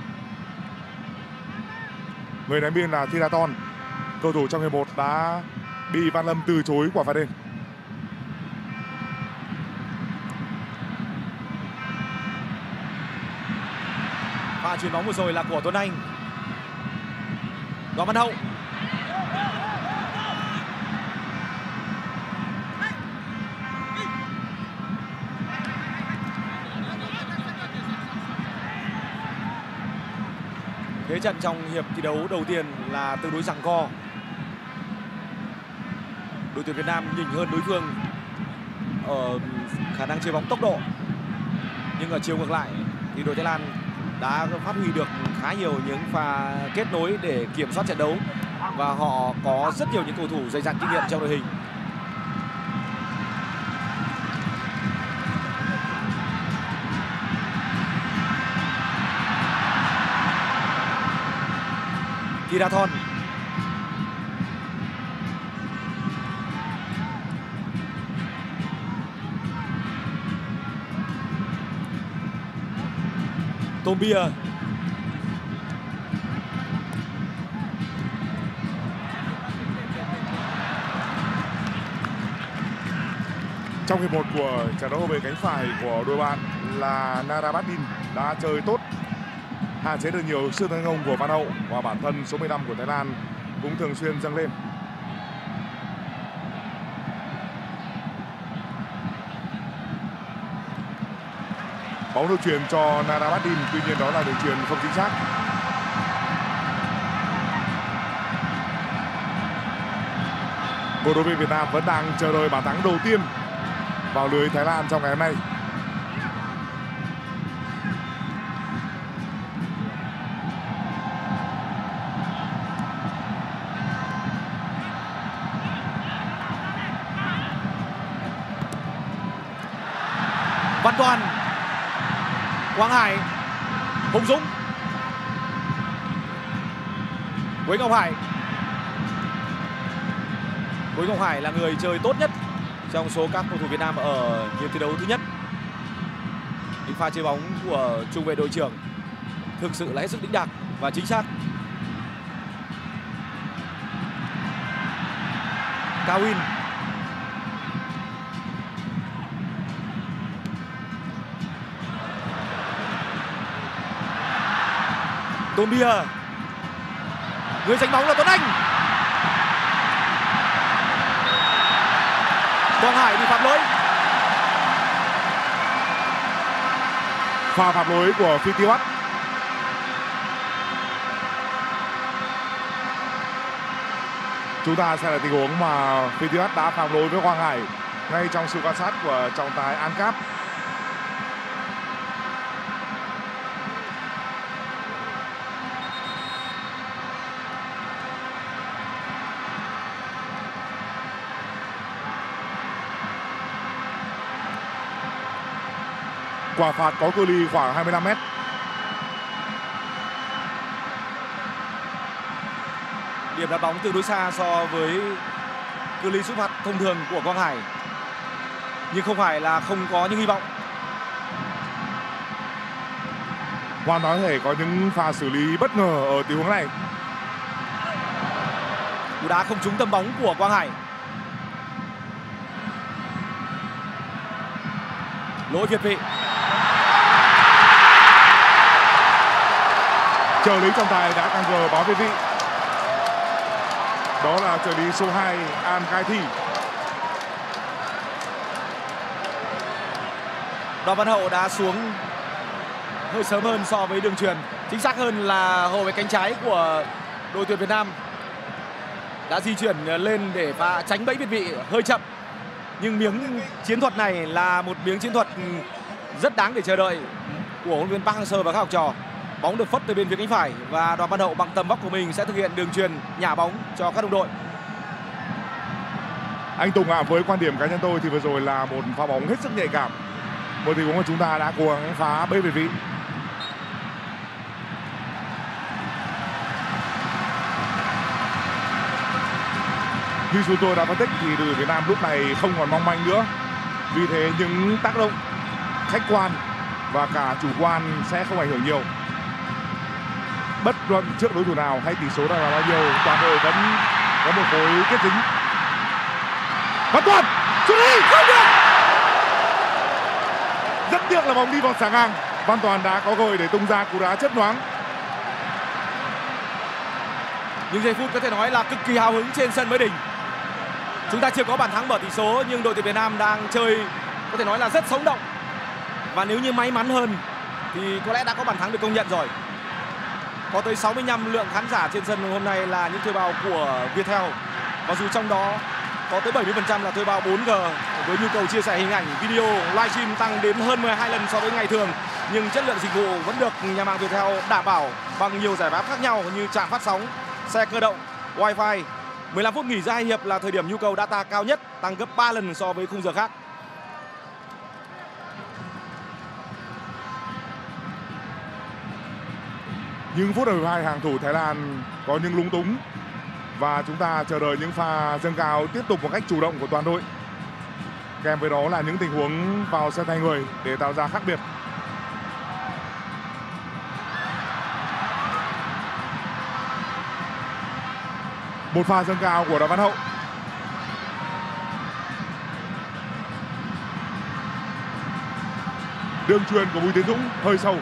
Người đánh biên là Thiraton. Cầu thủ trong hiệp một đã bị Văn Lâm từ chối quả phạt đền. Pha chuyền bóng vừa rồi là của Tuấn Anh. Đoàn Văn Hậu. thế trận trong hiệp thi đấu đầu tiên là tương đối giằng co. Đội tuyển Việt Nam nhỉnh hơn đối phương ở khả năng chơi bóng tốc độ, nhưng ở chiều ngược lại thì đội Thái Lan đã phát huy được khá nhiều những pha kết nối để kiểm soát trận đấu, và họ có rất nhiều những cầu thủ dày dặn kinh nghiệm trong đội hình. Kirathon. Tombia. Trong hiệp một của trận đấu về cánh phải của đội bạn là Narabadin đã chơi tốt, hạn chế được nhiều sự tấn công của Văn Hậu, và bản thân số mười lăm của Thái Lan cũng thường xuyên dâng lên. Bóng được truyền cho Narabadin, tuy nhiên đó là đường truyền không chính xác. Cổ động viên Việt Nam vẫn đang chờ đợi bàn thắng đầu tiên vào lưới Thái Lan trong ngày hôm nay. Văn Toàn, Quang Hải, Hùng Dũng, Quế Ngọc Hải. Quế Ngọc Hải là người chơi tốt nhất trong số các cầu thủ Việt Nam ở hiệp thi đấu thứ nhất. Những pha chơi bóng của trung vệ đội trưởng thực sự là hết sức đĩnh đạc và chính xác. Cao In. Tombia. Người giành bóng là Tuấn Anh. Quang Hải bị phạm lỗi. Pha phạm lỗi của Phitiwat. Chúng ta sẽ là tình huống mà Phitiwat đã phạm lỗi với Quang Hải ngay trong sự quan sát của trọng tài Ancap. Quả phạt có cự ly khoảng hai mươi lăm mét. Điểm đá bóng tương đối xa so với cự ly sút phạt thông thường của Quang Hải, nhưng không phải là không có những hy vọng. Hoàn toàn có thể có những pha xử lý bất ngờ ở tình huống này. Cú đá không trúng tầm bóng của Quang Hải. Lỗi việt vị. Trợ lý trọng tài đã căng giờ báo việt vị. Đó là trợ lý số hai An Khai Thi. Đoàn Văn Hậu đã xuống hơi sớm hơn so với đường truyền. Chính xác hơn là hậu vệ cánh trái của đội tuyển Việt Nam đã di chuyển lên để phá tránh bẫy việt vị hơi chậm. Nhưng miếng chiến thuật này là một miếng chiến thuật rất đáng để chờ đợi của huấn luyện viên Park Hang-seo và các học trò. Bóng được phất từ bên phía cánh phải và Đoàn Văn Hậu bằng tầm vóc của mình sẽ thực hiện đường truyền nhả bóng cho các đồng đội. Anh Tùng ạ, à, với quan điểm cá nhân tôi thì vừa rồi là một pha bóng hết sức nhạy cảm. Một tình huống mà chúng ta đã cố gắng phá bẫy việt vị. Như chúng tôi đã phân tích thì đội Việt Nam lúc này không còn mong manh nữa. Vì thế những tác động khách quan và cả chủ quan sẽ không ảnh hưởng nhiều. Bất luận trước đối thủ nào hay tỷ số là bao nhiêu, toàn đội vẫn có một khối kết dính. Văn Toàn sút đi, không được. Rất tiếc là bóng đi vào xà ngang. Văn Toàn đã có cơ hội để tung ra cú đá chớp nhoáng. Những giây phút có thể nói là cực kỳ hào hứng trên sân Mỹ Đình. Chúng ta chưa có bàn thắng mở tỷ số, nhưng đội tuyển Việt Nam đang chơi có thể nói là rất sống động. Và nếu như may mắn hơn thì có lẽ đã có bàn thắng được công nhận rồi. có tới sáu mươi lăm lượng khán giả trên sân hôm nay là những thuê bao của Viettel. Và dù trong đó có tới bảy mươi phần trăm là thuê bao bốn G với nhu cầu chia sẻ hình ảnh, video, livestream tăng đến hơn mười hai lần so với ngày thường, nhưng chất lượng dịch vụ vẫn được nhà mạng Viettel đảm bảo bằng nhiều giải pháp khác nhau như trạm phát sóng, xe cơ động, wifi. mười lăm phút nghỉ giữa hai hiệp là thời điểm nhu cầu data cao nhất, tăng gấp ba lần so với khung giờ khác. Nhưng phút đầu hai, hàng thủ Thái Lan có những lúng túng và chúng ta chờ đợi những pha dâng cao tiếp tục một cách chủ động của toàn đội. Kèm với đó là những tình huống vào sân thay người để tạo ra khác biệt. Một pha dâng cao của Đào Văn Hậu. Đường chuyền của Bùi Tiến Dũng hơi sâu.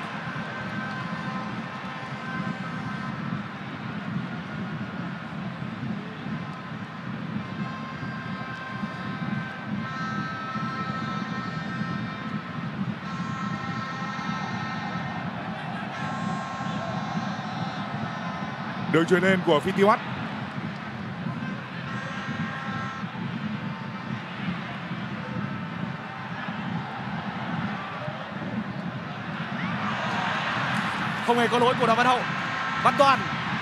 Đường chuyền lên của Phitiwat. Không hề có lỗi của Đào Văn Hậu. Văn Toàn.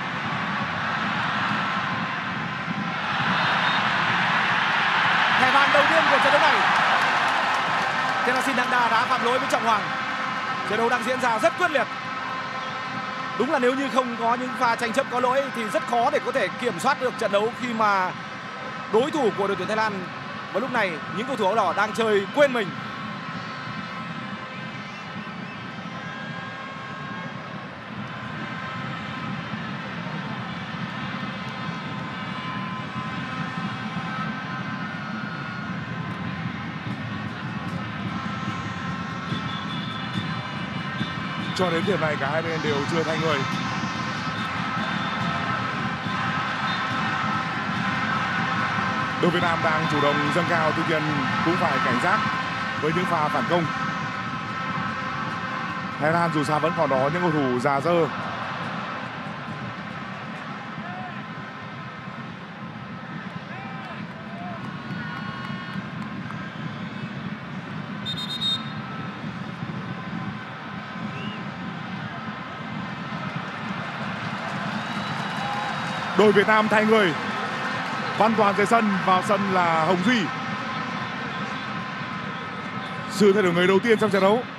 Thẻ vàng đầu tiên của trận đấu này. Terasin Nangda đã phạm lỗi với Trọng Hoàng. Trận đấu đang diễn ra rất quyết liệt. Đúng là nếu như không có những pha tranh chấp có lỗi thì rất khó để có thể kiểm soát được trận đấu khi mà đối thủ của đội tuyển Thái Lan vào lúc này những cầu thủ áo đỏ đang chơi quên mình. Cho đến điểm này cả hai bên đều chưa thay người. Đội Việt Nam đang chủ động dâng cao, tuy nhiên cũng phải cảnh giác với những pha phản công. Thái Lan dù sao vẫn còn đó những cầu thủ già dơ. Đội Việt Nam thay người. Văn Toàn rời sân, vào sân là Hồng Duy. Sự thay đổi người đầu tiên trong trận đấu.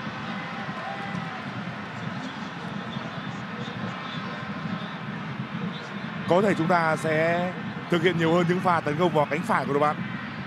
Có thể chúng ta sẽ thực hiện nhiều hơn những pha tấn công vào cánh phải của đội bạn.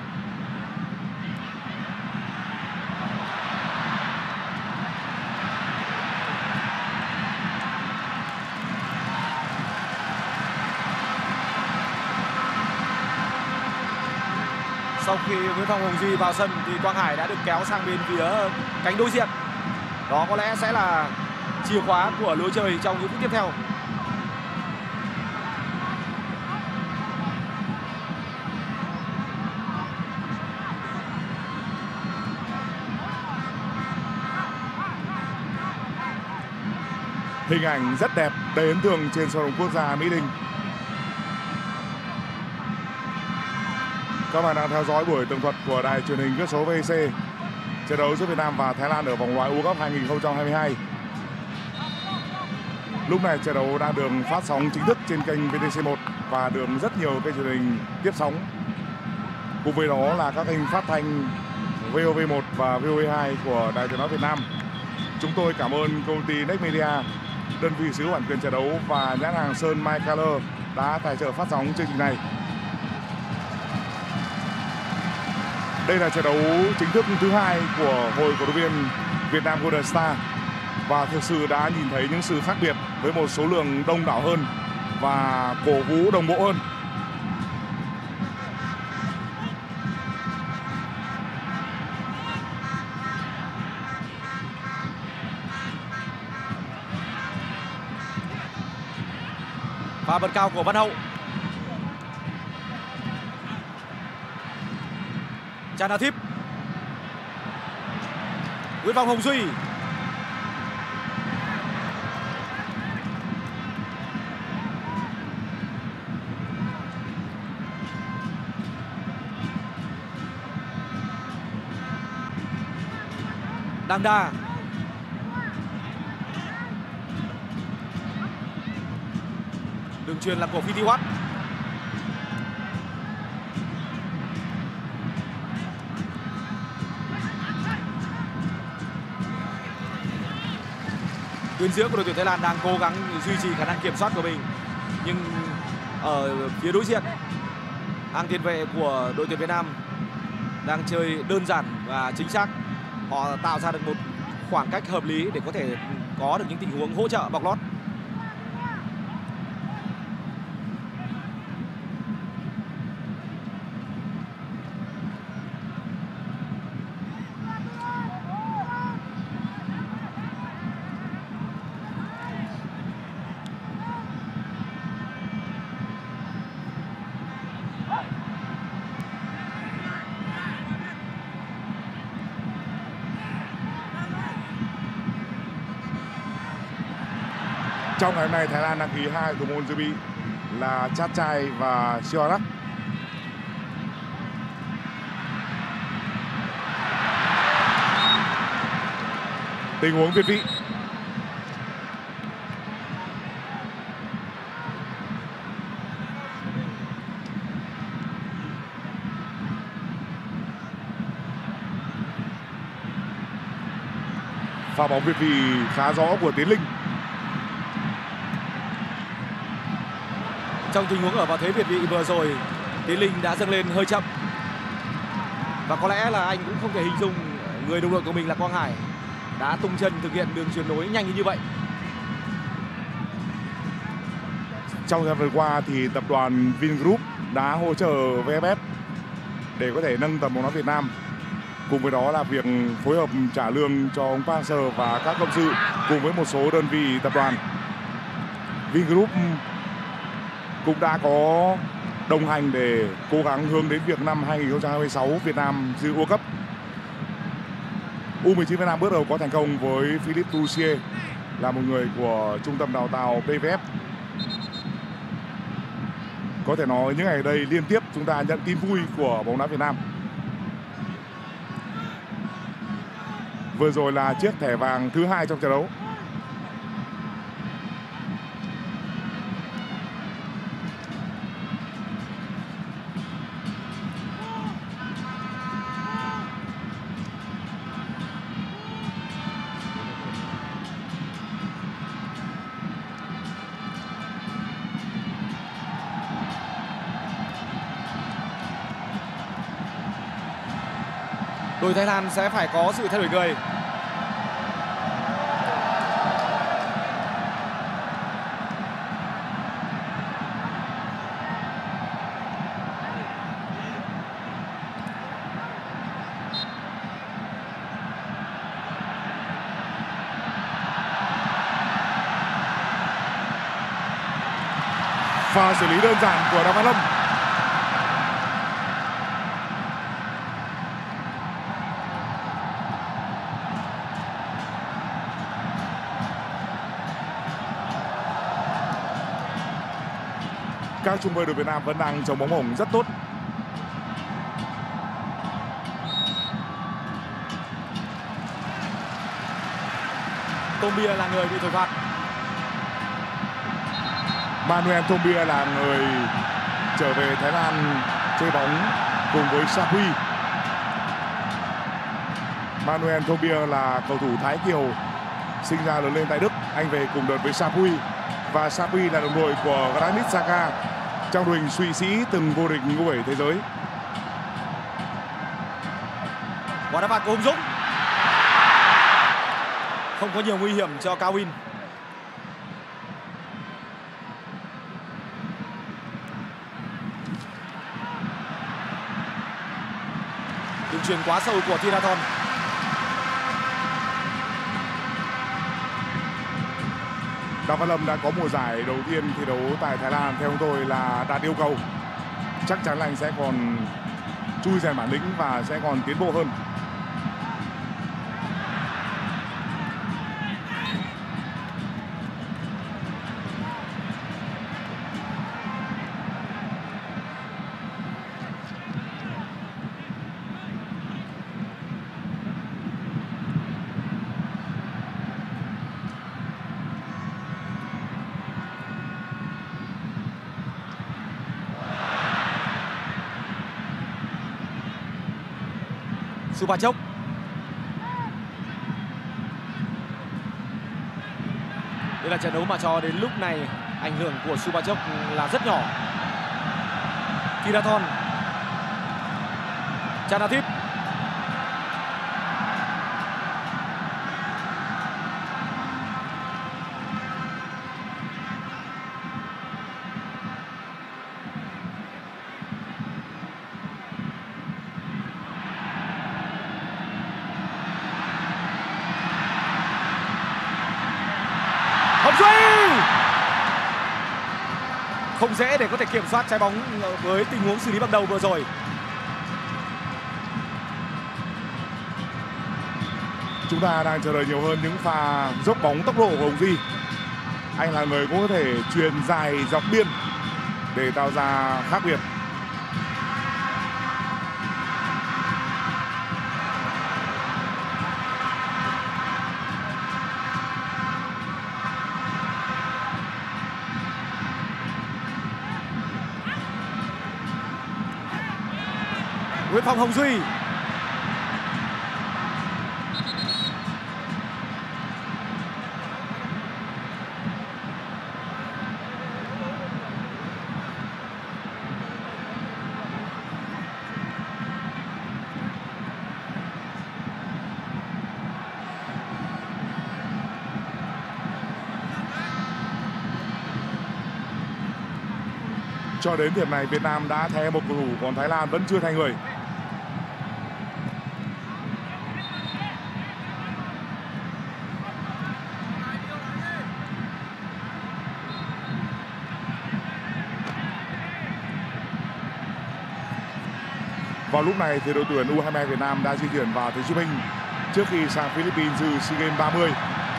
Sau khi Nguyễn Phong Hồng Duy vào sân thì Quang Hải đã được kéo sang bên phía cánh đối diện. Đó có lẽ sẽ là chìa khóa của lối chơi trong những phút tiếp theo. Hình ảnh rất đẹp, đầy ấn tượng trên sân vận động quốc gia Mỹ Đình. Các bạn đang theo dõi buổi tường thuật của đài truyền hình viết số vê xê, trận đấu giữa Việt Nam và Thái Lan ở vòng loại World Cup hai nghìn không trăm hai mươi hai. Lúc này trận đấu đang được phát sóng chính thức trên kênh vê tê xê một và được rất nhiều kênh truyền hình tiếp sóng. Cùng với đó là các kênh phát thanh vê o vê một và vê o vê hai của Đài Tiếng nói Việt Nam. Chúng tôi cảm ơn công ty Next Media, đơn vị sở hữu bản quyền trận đấu, và nhãn hàng Sơn My Color đã tài trợ phát sóng chương trình này. Đây là trận đấu chính thức thứ hai của Hội cổ động viên Việt Nam Golden Star và thực sự đã nhìn thấy những sự khác biệt với một số lượng đông đảo hơn và cổ vũ đồng bộ hơn. Pha bật cao của Văn Hậu. Chanathip. Nguyễn Phong Hồng Duy. Đăng Đa. Đường chuyền là của Phi Thi Hoắt. Tuyến giữa của đội tuyển Thái Lan đang cố gắng duy trì khả năng kiểm soát của mình, nhưng ở phía đối diện, hàng tiền vệ của đội tuyển Việt Nam đang chơi đơn giản và chính xác. Họ tạo ra được một khoảng cách hợp lý để có thể có được những tình huống hỗ trợ bọc lót. Trong ngày hôm nay, Thái Lan đăng ký hai thủ môn dự bị là Chatchai và Siorak. Tình huống việt vị. Pha bóng việt vị khá rõ của Tiến Linh. Trong tình huống ở vào thế việt vị vừa rồi, Tiến Linh đã dâng lên hơi chậm. Và có lẽ là anh cũng không thể hình dung người đồng đội của mình là Quang Hải đã tung chân thực hiện đường chuyền nối nhanh như vậy. Trong thời gian vừa qua thì tập đoàn Vingroup đã hỗ trợ vê ép ép để có thể nâng tầm bóng đá Việt Nam. Cùng với đó là việc phối hợp trả lương cho ông Park Hang-seo và các cộng sự cùng với một số đơn vị tập đoàn. Vingroup cũng đã có đồng hành để cố gắng hướng đến việc năm hai không hai sáu Việt Nam dự World Cup. U mười chín Việt Nam bước đầu có thành công với Philippe Toussier, là một người của trung tâm đào tạo pê vê ép. Có thể nói những ngày ở đây liên tiếp chúng ta nhận tin vui của bóng đá Việt Nam. Vừa rồi là chiếc thẻ vàng thứ hai trong trận đấu. Đội Thái Lan sẽ phải có sự thay đổi người. Pha xử lý đơn giản của Đào Văn Lâm. Các trung vệ đội Việt Nam vẫn đang chống bóng hồng rất tốt. Tombia là người bị thổi phạt. Manuel Tombia là người trở về Thái Lan chơi bóng cùng với Sapui. Manuel Tombia là cầu thủ Thái Kiều, sinh ra lớn lên tại Đức. Anh về cùng đợt với Sapui. Và Sapui là đồng đội của Granit Xhaka trong đội hình Thụy Sĩ từng vô địch ngũ bảy thế giới. Quả đá phạt của Hùng Dũng. Không có nhiều nguy hiểm cho Cao Win. Đường chuyền quá sâu của Thirathon. Đào Văn Lâm đã có mùa giải đầu tiên thi đấu tại Thái Lan theo tôi là đạt yêu cầu. Chắc chắn là anh sẽ còn chui rèn bản lĩnh và sẽ còn tiến bộ hơn. Supachok. Đây là trận đấu mà cho đến lúc này ảnh hưởng của Supachok là rất nhỏ. Kirathon, Chanathip, Hồng Duy. Không dễ để có thể kiểm soát trái bóng với tình huống xử lý ban đầu vừa rồi. Chúng ta đang chờ đợi nhiều hơn những pha dốc bóng tốc độ của Hồng Duy. Anh là người cũng có thể chuyền dài dọc biên để tạo ra khác biệt. Nguyễn Phong, Hồng Duy. Cho đến điểm này Việt Nam đã thay một cầu thủ, còn Thái Lan vẫn chưa thay người. Vào lúc này thì đội tuyển U hai mươi hai Việt Nam đã di chuyển vào thành phố Hồ Chí Minh trước khi sang Philippines dự SEA Games ba mươi.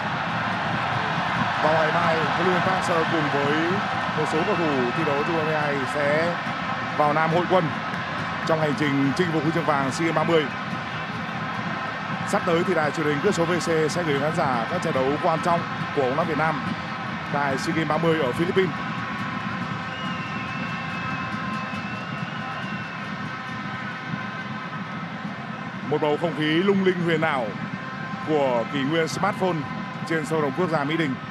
Vào ngày mai, huấn luyện viên Park Hang-seo cùng với một số cầu thủ thi đấu U hai mươi hai sẽ vào Nam hội quân trong hành trình chinh phục huy chương vàng SEA Games ba mươi. Sắp tới thì đài truyền hình Cước số vê xê sẽ gửi khán giả các trận đấu quan trọng của bóng đá Việt Nam tại SEA Games ba mươi ở Philippines. Một bầu không khí lung linh huyền ảo của kỷ nguyên smartphone trên sân vận động quốc gia Mỹ Đình.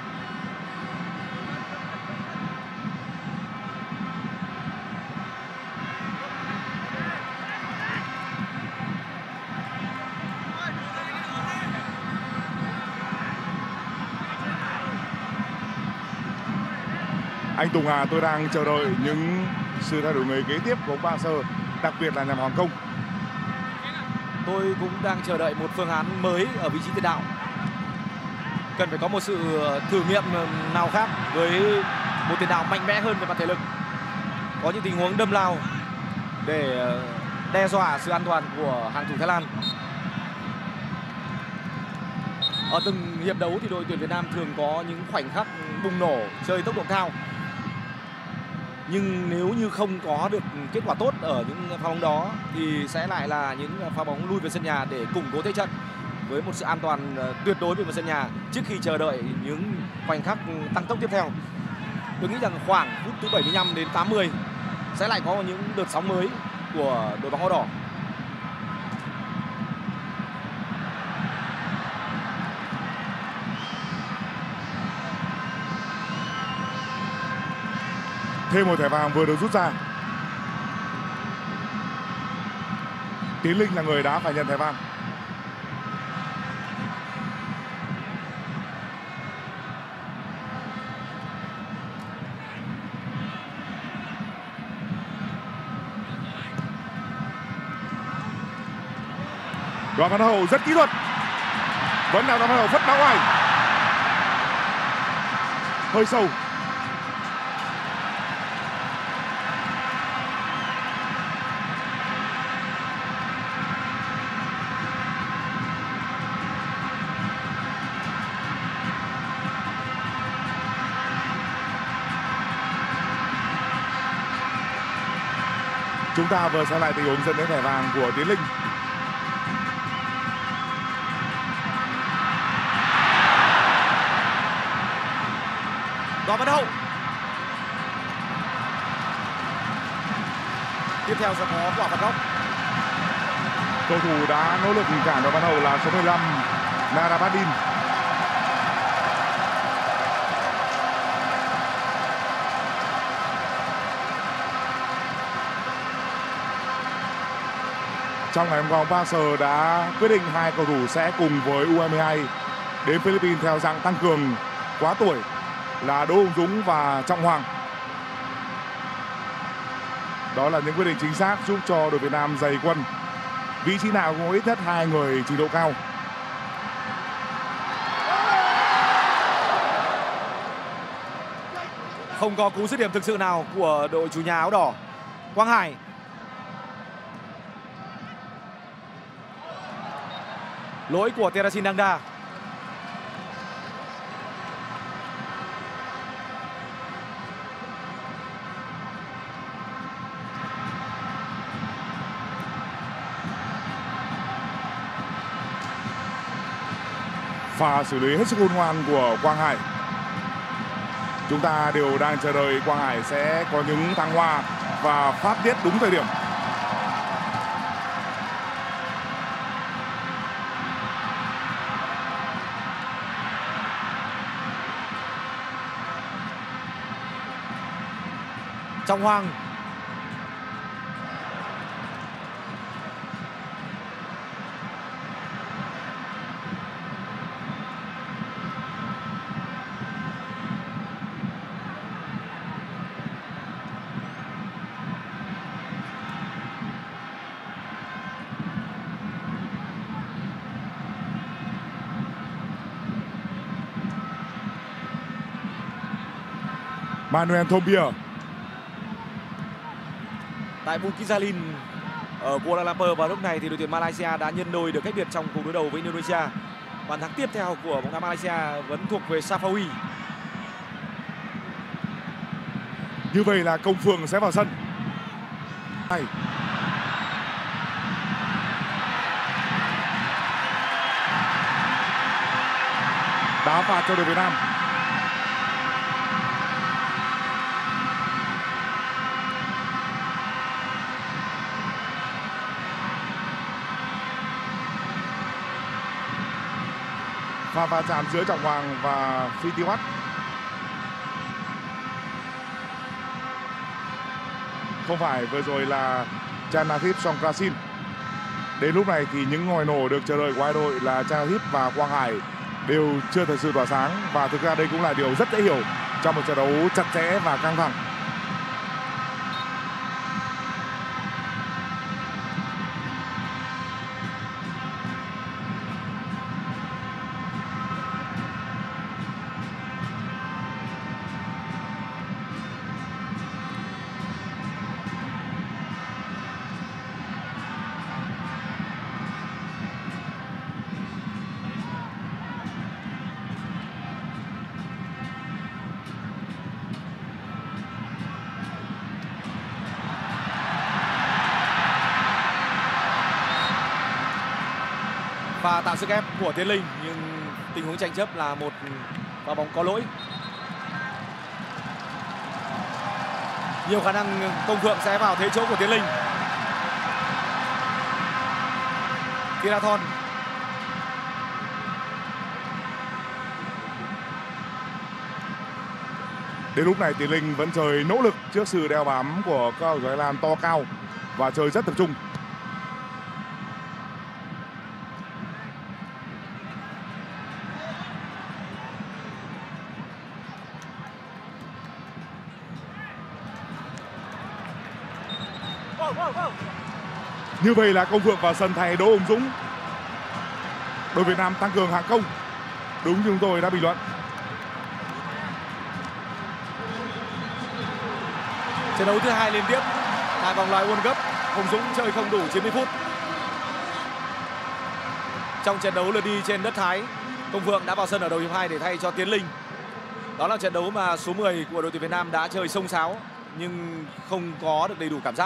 Anh Tùng Hà, tôi đang chờ đợi những sự thay đổi người kế tiếp của Park Hang-seo, đặc biệt là nhà Hoàng Công. Tôi cũng đang chờ đợi một phương án mới ở vị trí tiền đạo. Cần phải có một sự thử nghiệm nào khác với một tiền đạo mạnh mẽ hơn về mặt thể lực. Có những tình huống đâm lao để đe dọa sự an toàn của hàng thủ Thái Lan. Ở từng hiệp đấu thì đội tuyển Việt Nam thường có những khoảnh khắc bùng nổ, chơi tốc độ cao. Nhưng nếu như không có được kết quả tốt ở những pha bóng đó thì sẽ lại là những pha bóng lui về sân nhà để củng cố thế trận với một sự an toàn tuyệt đối về sân nhà trước khi chờ đợi những khoảnh khắc tăng tốc tiếp theo. Tôi nghĩ rằng khoảng phút thứ bảy mươi lăm đến tám mươi sẽ lại có những đợt sóng mới của đội bóng áo đỏ. Thêm một thẻ vàng vừa được rút ra. Tiến Linh là người đã phải nhận thẻ vàng. Đoàn Văn Hậu rất kỹ thuật. Vẫn là Đoàn Văn Hậu phất đá ngoài. Hơi sâu. Chúng ta vừa xem lại tình huống dẫn đến thẻ vàng của Tiến Linh. Đoàn Văn Hậu. Tiếp theo sẽ có quả phạt góc. Cầu thủ đã nỗ lực cản ở ban đầu là số mười lăm Narabadin. Trong ngày hôm qua, Barca đã quyết định hai cầu thủ sẽ cùng với U hai mươi hai đến Philippines theo dạng tăng cường quá tuổi là Đỗ Hùng Dũng và Trọng Hoàng. Đó là những quyết định chính xác giúp cho đội Việt Nam dày quân. Vị trí nào cũng có ít nhất hai người trình độ cao. Không có cú dứt điểm thực sự nào của đội chủ nhà áo đỏ. Quang Hải. Lỗi của Terasin Dangda. Pha xử lý hết sức khôn ngoan của Quang Hải. Chúng ta đều đang chờ đợi Quang Hải sẽ có những thăng hoa và phát tiết đúng thời điểm. Trọng Hoàng. Manuel Thombia. Tại Bukit ở Kuala Lumpur vào lúc này thì đội tuyển Malaysia đã nhân đôi được cách biệt trong cuộc đối đầu với Indonesia. Bàn thắng tiếp theo của bóng đá Malaysia vẫn thuộc về Safawi. Như vậy là Công Phượng sẽ vào sân. Hay. Đá phạt cho đội Việt Nam. Pha va chạm giữa Trọng Hoàng và Phitiwat. Không phải, vừa rồi là Chanathip Songkrasin. Đến lúc này thì những ngòi nổ được chờ đợi của hai đội là Chanathip và Quang Hải đều chưa thật sự tỏa sáng. Và thực ra đây cũng là điều rất dễ hiểu trong một trận đấu chặt chẽ và căng thẳng. Và tạo sức ép của Tiến Linh, nhưng tình huống tranh chấp là một pha bóng có lỗi. Nhiều khả năng Công Phượng sẽ vào thế chỗ của Tiến Linh. Kirathon. Đến lúc này Tiến Linh vẫn chơi nỗ lực trước sự đeo bám của các cầu thủ Thái Lan to cao và chơi rất tập trung. Như vậy là Công Phượng vào sân thay Đỗ Hùng Dũng. Đội Việt Nam tăng cường hàng công. Đúng như chúng tôi đã bình luận. Trận đấu thứ hai liên tiếp tại vòng loại World Cup, Hùng Dũng chơi không đủ chín mươi phút. Trong trận đấu lượt đi trên đất Thái, Công Phượng đã vào sân ở đầu hiệp hai để thay cho Tiến Linh. Đó là trận đấu mà số mười của đội tuyển Việt Nam đã chơi xông xáo nhưng không có được đầy đủ cảm giác.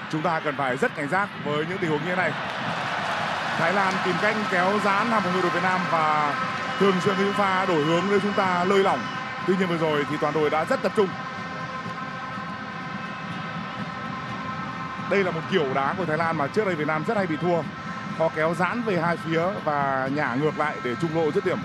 chúng ta cần phải rất cảnh giác với những tình huống như thế này. Thái Lan tìm cách kéo giãn hàng phòng ngự đội Việt Nam và thường xuyên những pha đổi hướng để chúng ta lơi lỏng. Tuy nhiên vừa rồi thì toàn đội đã rất tập trung. Đây là một kiểu đá của Thái Lan mà trước đây Việt Nam rất hay bị thua. Họ kéo giãn về hai phía và nhả ngược lại để trung lộ dứt điểm.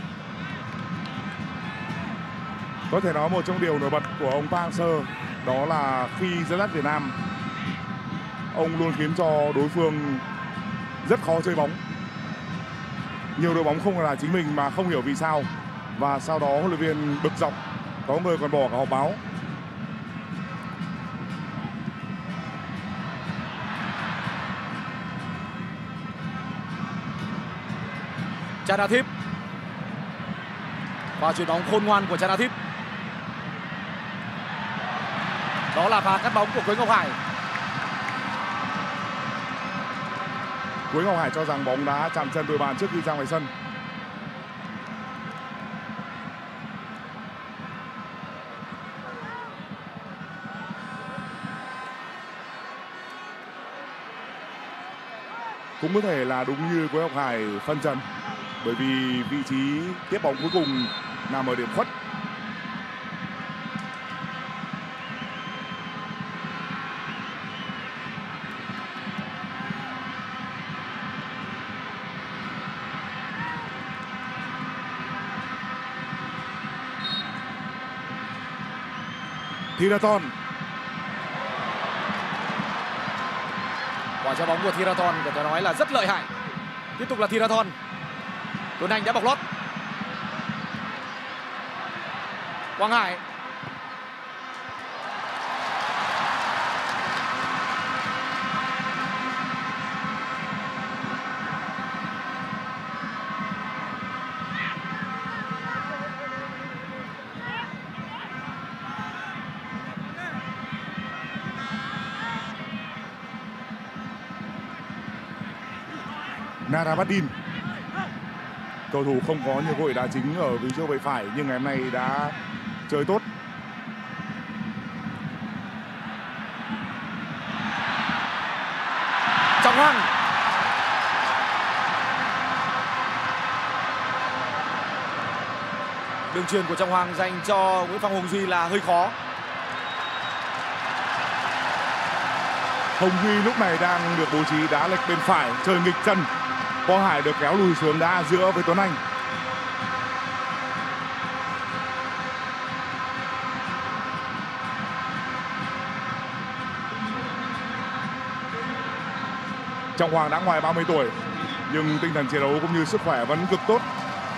Có thể nói một trong điều nổi bật của ông Park Hang-seo đó là khi dẫn dắt Việt Nam, ông luôn khiến cho đối phương rất khó chơi bóng. Nhiều đội bóng không là chính mình mà không hiểu vì sao, và sau đó huấn luyện viên bực dọc, có người còn bỏ cả họp báo. Chanathip và chuyền bóng khôn ngoan của Chanathip. Đó là pha cắt bóng của Quế Ngọc Hải. Quế Ngọc Hải cho rằng bóng đá chạm chân đội bạn trước khi ra ngoài sân. Cũng có thể là đúng như Quế Ngọc Hải phân trần, bởi vì vị trí tiếp bóng cuối cùng nằm ở điểm khuất. Thirathon. Quả trái bóng của Thirathon có thể nói là rất lợi hại. Tiếp tục là Thirathon. Tuấn Anh đã bọc lót. Quang Hải. Narabadin, cầu thủ không có nhiều cơ hội đá chính ở vị trí hậu vệ phải nhưng ngày hôm nay đã chơi tốt. Trọng Hoàng. Đường chuyền của Trọng Hoàng dành cho Nguyễn Phạm Hồng Duy là hơi khó. Hồng Duy lúc này đang được bố trí đá lệch bên phải, chơi nghịch chân. Quang Hải được kéo lùi xuống đá giữa với Tuấn Anh. Trọng Hoàng đã ngoài ba mươi tuổi nhưng tinh thần chiến đấu cũng như sức khỏe vẫn cực tốt.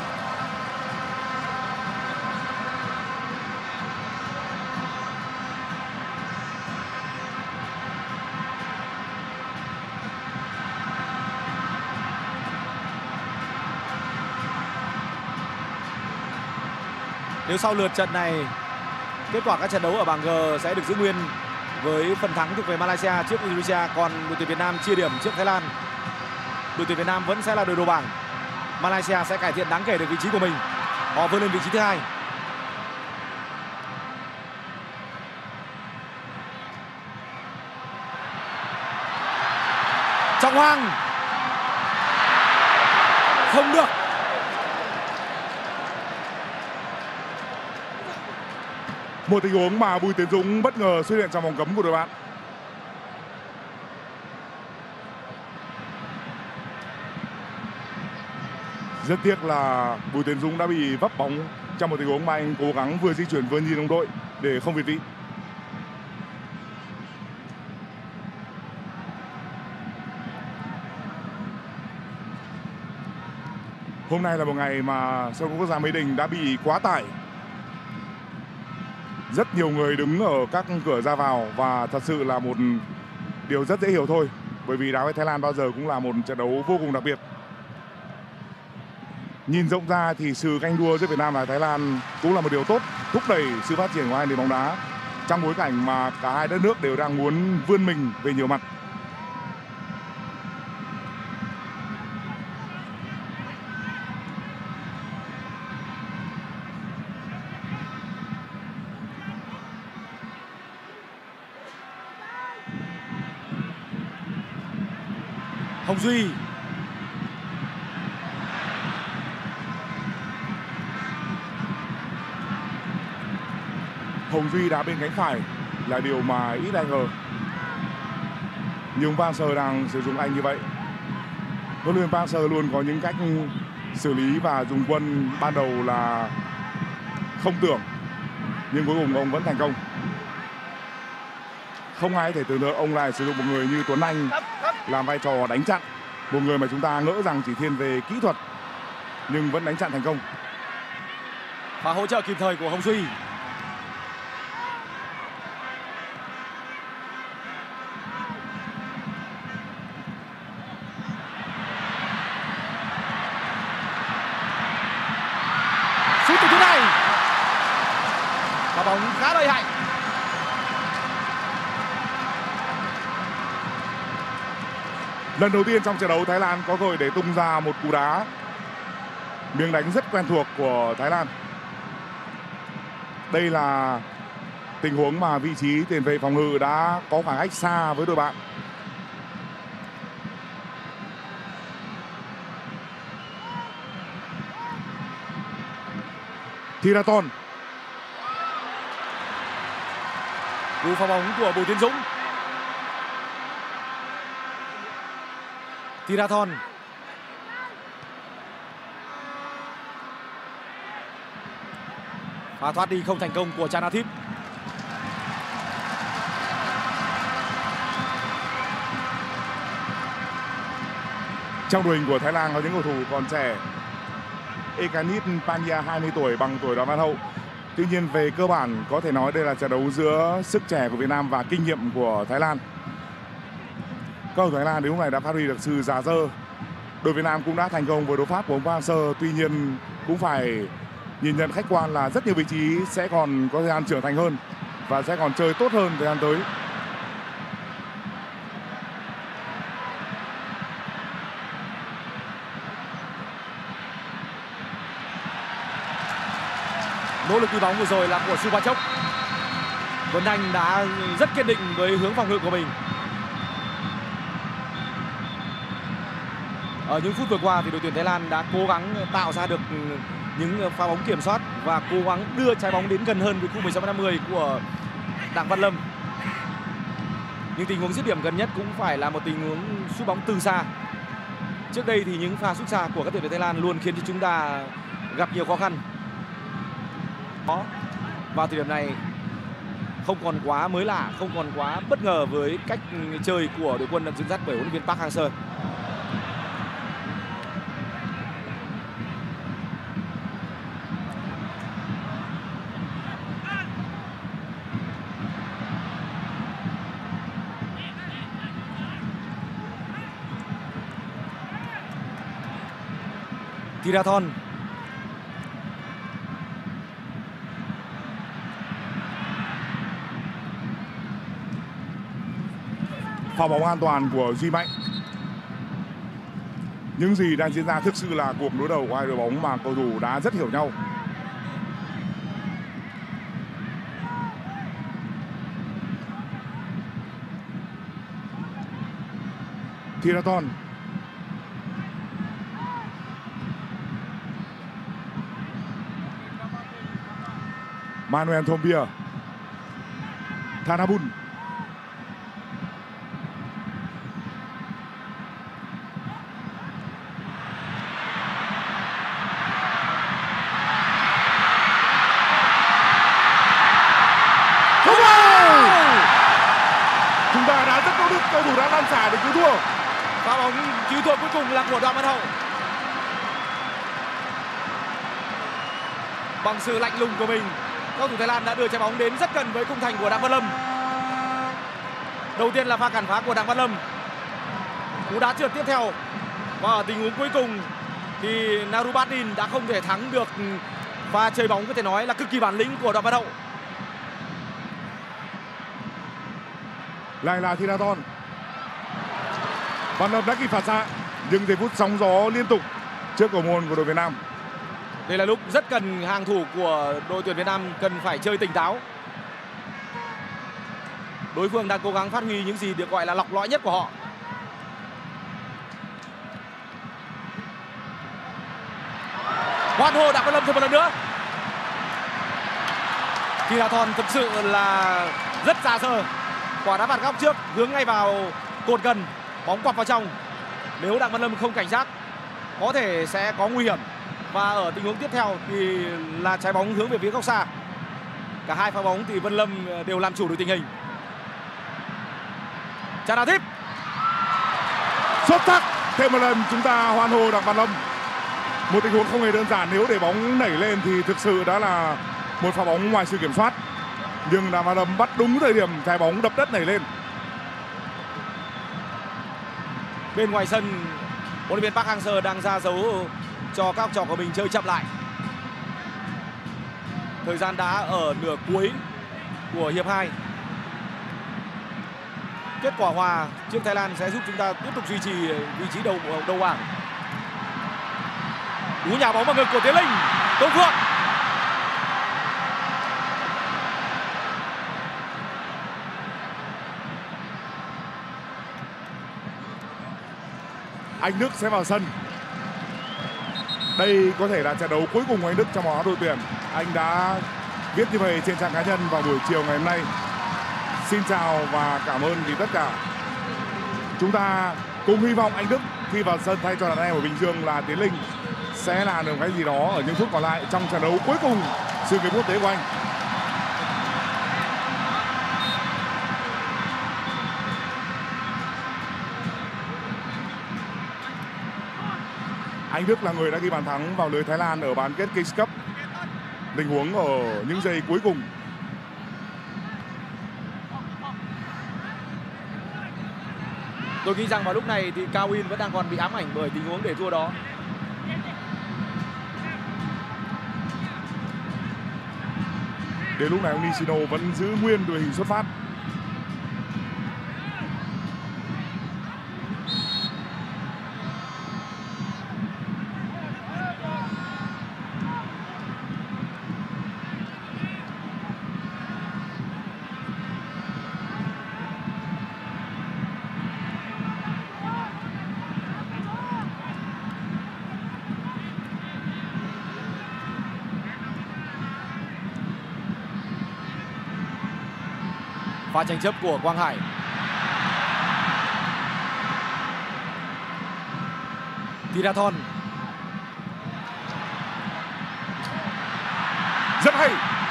Nếu sau lượt trận này, kết quả các trận đấu ở bảng G sẽ được giữ nguyên với phần thắng thuộc về Malaysia trước Indonesia, còn đội tuyển Việt Nam chia điểm trước Thái Lan. Đội tuyển Việt Nam vẫn sẽ là đội đầu bảng. Malaysia sẽ cải thiện đáng kể được vị trí của mình. Họ vươn lên vị trí thứ hai. Trọng Hoàng. Không được. Một tình huống mà Bùi Tiến Dũng bất ngờ xuất hiện trong vòng cấm của đội bạn. Rất tiếc là Bùi Tiến Dũng đã bị vấp bóng trong một tình huống mà anh cố gắng vừa di chuyển vừa nhìn đồng đội để không việt vị. Hôm nay là một ngày mà sân vận quốc gia Mỹ Đình đã bị quá tải. Rất nhiều người đứng ở các cửa ra vào và thật sự là một điều rất dễ hiểu thôi. Bởi vì đá với Thái Lan bao giờ cũng là một trận đấu vô cùng đặc biệt. Nhìn rộng ra thì sự ganh đua giữa Việt Nam và Thái Lan cũng là một điều tốt, thúc đẩy sự phát triển của hai nền bóng đá trong bối cảnh mà cả hai đất nước đều đang muốn vươn mình về nhiều mặt. Hồng Duy. Hồng Duy đá bên cánh phải là điều mà ít ai ngờ. Nhưng Park Hang-seo đang sử dụng anh như vậy. Huấn luyện Park Hang-seo luôn có những cách xử lý và dùng quân ban đầu là không tưởng, nhưng cuối cùng ông vẫn thành công. Không ai thể tưởng được ông lại sử dụng một người như Tuấn Anh làm vai trò đánh chặn, một người mà chúng ta ngỡ rằng chỉ thiên về kỹ thuật nhưng vẫn đánh chặn thành công. Và hỗ trợ kịp thời của Hồng Duy. Sút từ thứ này. Và bóng khá lợi hại. Lần đầu tiên trong trận đấu Thái Lan có cơ hội để tung ra một cú đá, miếng đánh rất quen thuộc của Thái Lan. Đây là tình huống mà vị trí tiền vệ phòng ngự đã có khoảng cách xa với đội bạn. Thiraton. Cú phá bóng của Bùi Tiến Dũng. Thiraton. Và thoát đi không thành công của Chanathip. Trong đội hình của Thái Lan có những cầu thủ còn trẻ. Ekanit Panya hai mươi tuổi, bằng tuổi Đoàn Văn Hậu. Tuy nhiên về cơ bản có thể nói đây là trận đấu giữa sức trẻ của Việt Nam và kinh nghiệm của Thái Lan. Các cầu thủ Thái Lan đến lúc này đã phát huy được sự già dơ. Đội Việt Nam cũng đã thành công với đấu pháp của ông Park Hang-seo, tuy nhiên cũng phải nhìn nhận khách quan là rất nhiều vị trí sẽ còn có thời gian trưởng thành hơn và sẽ còn chơi tốt hơn thời gian tới. Nỗ lực đi bóng vừa rồi là của Supachok. Tuấn Anh đã rất kiên định với hướng phòng ngự của mình. Ở những phút vừa qua thì đội tuyển Thái Lan đã cố gắng tạo ra được những pha bóng kiểm soát và cố gắng đưa trái bóng đến gần hơn với khu mười sáu năm mươi của Đặng Văn Lâm. Nhưng tình huống dứt điểm gần nhất cũng phải là một tình huống sút bóng từ xa. Trước đây thì những pha sút xa của các tuyển thủ Thái Lan luôn khiến cho chúng ta gặp nhiều khó khăn. Vào thời điểm này không còn quá mới lạ, không còn quá bất ngờ với cách chơi của đội quân được dẫn dắt bởi huấn luyện viên Park Hang-seo. Thiraton. Pha bóng an toàn của Duy Mạnh. Những gì đang diễn ra thực sự là cuộc đối đầu của hai đội bóng mà cầu thủ đã rất hiểu nhau. Thiraton. Manuel Thombia. Thanabun. Chúng ta đã rất nỗ lực, cầu thủ đã lăn xả để cứu thua. Pha bóng cứu thua cuối cùng là của Đoàn Văn Hậu. Bằng sự lạnh lùng của mình, cầu thủ Thái Lan đã đưa trái bóng đến rất gần với khung thành của Đặng Văn Lâm. Đầu tiên là pha cản phá của Đặng Văn Lâm. Cú đá trượt tiếp theo. Và ở tình huống cuối cùng thì Narubatin đã không thể thắng được pha chơi bóng có thể nói là cực kỳ bản lĩnh của Đoàn Văn Hậu. Lại là Thiraton. Văn Lâm đã kịp phạt xa, nhưng giây phút sóng gió liên tục trước cầu môn của đội Việt Nam. Đây là lúc rất cần hàng thủ của đội tuyển Việt Nam cần phải chơi tỉnh táo. Đối phương đang cố gắng phát huy những gì được gọi là lọc lõi nhất của họ. hoan hô Đặng Văn Lâm thêm một lần nữa. Thirathon thực sự là rất già dơ. Quả đá phạt góc trước hướng ngay vào cột gần, bóng quặp vào trong. Nếu Đặng Văn Lâm không cảnh giác có thể sẽ có nguy hiểm. Và ở tình huống tiếp theo thì là trái bóng hướng về phía góc xa. Cả hai pha bóng thì Văn Lâm đều làm chủ được tình hình. Chanathip xuất sắc. Thêm một lần chúng ta hoan hô Đặng Văn Lâm. Một tình huống không hề đơn giản, nếu để bóng nảy lên thì thực sự đã là một pha bóng ngoài sự kiểm soát. Nhưng Đặng Văn Lâm bắt đúng thời điểm trái bóng đập đất nảy lên. Bên ngoài sân, huấn luyện viên Park Hang-seo đang ra dấu cho các học trò của mình chơi chậm lại. Thời gian đá ở nửa cuối của hiệp hai. Kết quả hòa trước Thái Lan sẽ giúp chúng ta tiếp tục duy trì vị trí đầu đầu bảng. Cú nhào bóng vào ngực của Tiến Linh. Công Phượng. Anh Đức sẽ vào sân. Đây có thể là trận đấu cuối cùng của anh Đức trong màu áo đội tuyển. Anh đã viết như vậy trên trang cá nhân vào buổi chiều ngày hôm nay. Xin chào và cảm ơn vì tất cả. Chúng ta cùng hy vọng anh Đức khi vào sân thay cho đàn em ở Bình Dương là Tiến Linh sẽ làm được cái gì đó ở những phút còn lại trong trận đấu cuối cùng sự nghiệp quốc tế của anh. Anh Đức là người đã ghi bàn thắng vào lưới Thái Lan ở bán kết Kings Cup. Tình huống ở những giây cuối cùng. Tôi nghĩ rằng vào lúc này thì Cao In vẫn đang còn bị ám ảnh bởi tình huống để thua đó. Đến lúc này ông Nishino vẫn giữ nguyên đội hình xuất phát. Pha tranh chấp của Quang Hải. Thirathon. Rất hay.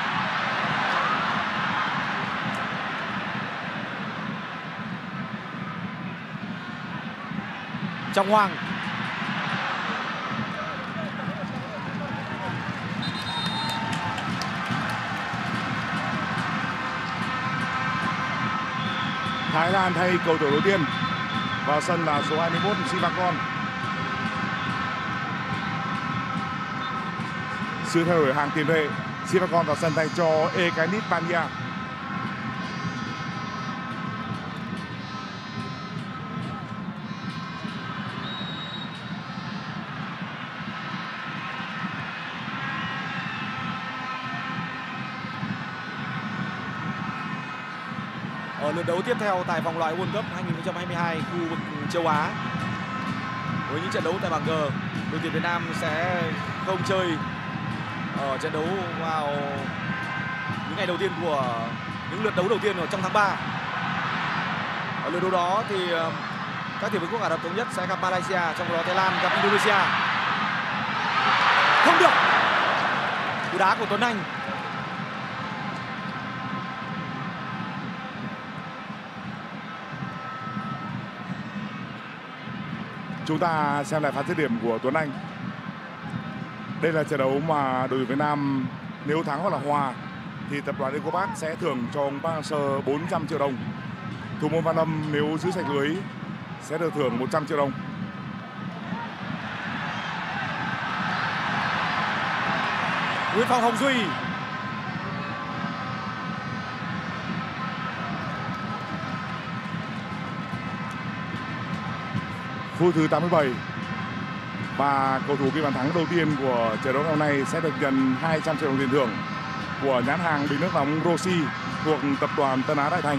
Trọng Hoàng. Thái Lan thay cầu thủ đầu tiên. Vào sân là số hai mươi mốt Sivakon. Sự thay đổi hàng tiền vệ. Sivakon vào sân thay cho Ekanit Pania. Ở lượt đấu tiếp theo tại vòng loại World Cup hai không hai hai khu vực châu Á, với những trận đấu tại bảng G, đội tuyển Việt Nam sẽ không chơi ở trận đấu vào những ngày đầu tiên của những lượt đấu đầu tiên ở trong tháng ba. Ở lượt đấu đó thì các tiểu vương quốc Ả Rập Thống Nhất sẽ gặp Malaysia, trong đó Thái Lan gặp Indonesia. Không được. Cú đá của Tuấn Anh. Chúng ta xem lại pha dứt điểm của Tuấn Anh. Đây là trận đấu mà đội tuyển Việt Nam nếu thắng hoặc là hòa thì tập đoàn Ecopark sẽ thưởng cho ông Park Hang-seo bốn trăm triệu đồng. Thủ môn Văn Lâm nếu giữ sạch lưới sẽ được thưởng một trăm triệu đồng. Nguyễn Phong Hồng Duy. Phút thứ tám mươi bảy và cầu thủ ghi bàn thắng đầu tiên của trận đấu ngày hôm nay sẽ được nhận hai trăm triệu đồng tiền thưởng của nhãn hàng bình nước nóng Rossi thuộc tập đoàn Tân Á Đại Thành.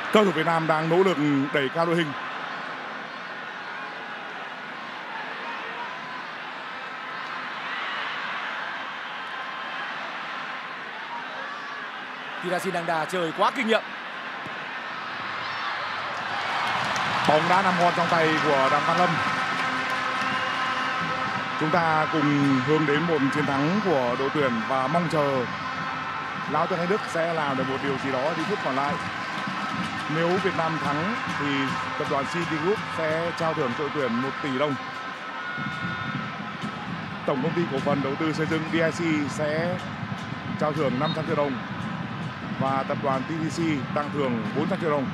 Cầu thủ Việt Nam đang nỗ lực đẩy cao đội hình. Thirasin Đangda chơi quá kinh nghiệm. Bóng đã nằm ngon trong tay của Đặng Văn Lâm. Chúng ta cùng hướng đến một chiến thắng của đội tuyển và mong chờ Lão Tướng Anh Đức sẽ làm được một điều gì đó đi phút còn lại. Nếu Việt Nam thắng thì tập đoàn xê tê Group sẽ trao thưởng cho đội tuyển một tỷ đồng. Tổng công ty cổ phần đầu tư xây dựng đê i xê sẽ trao thưởng năm trăm triệu đồng và tập đoàn tê tê xê tăng thưởng bốn trăm triệu đồng.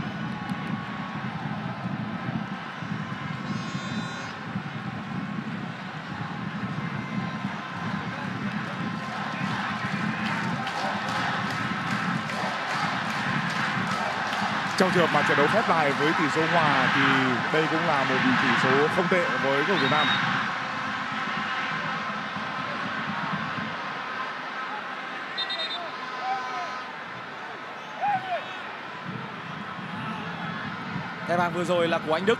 Trong trường hợp mà trận đấu khép lại với tỷ số hòa thì đây cũng là một tỷ số không tệ với cầu thủ Việt Nam. Thẻ vàng vừa rồi là của anh Đức.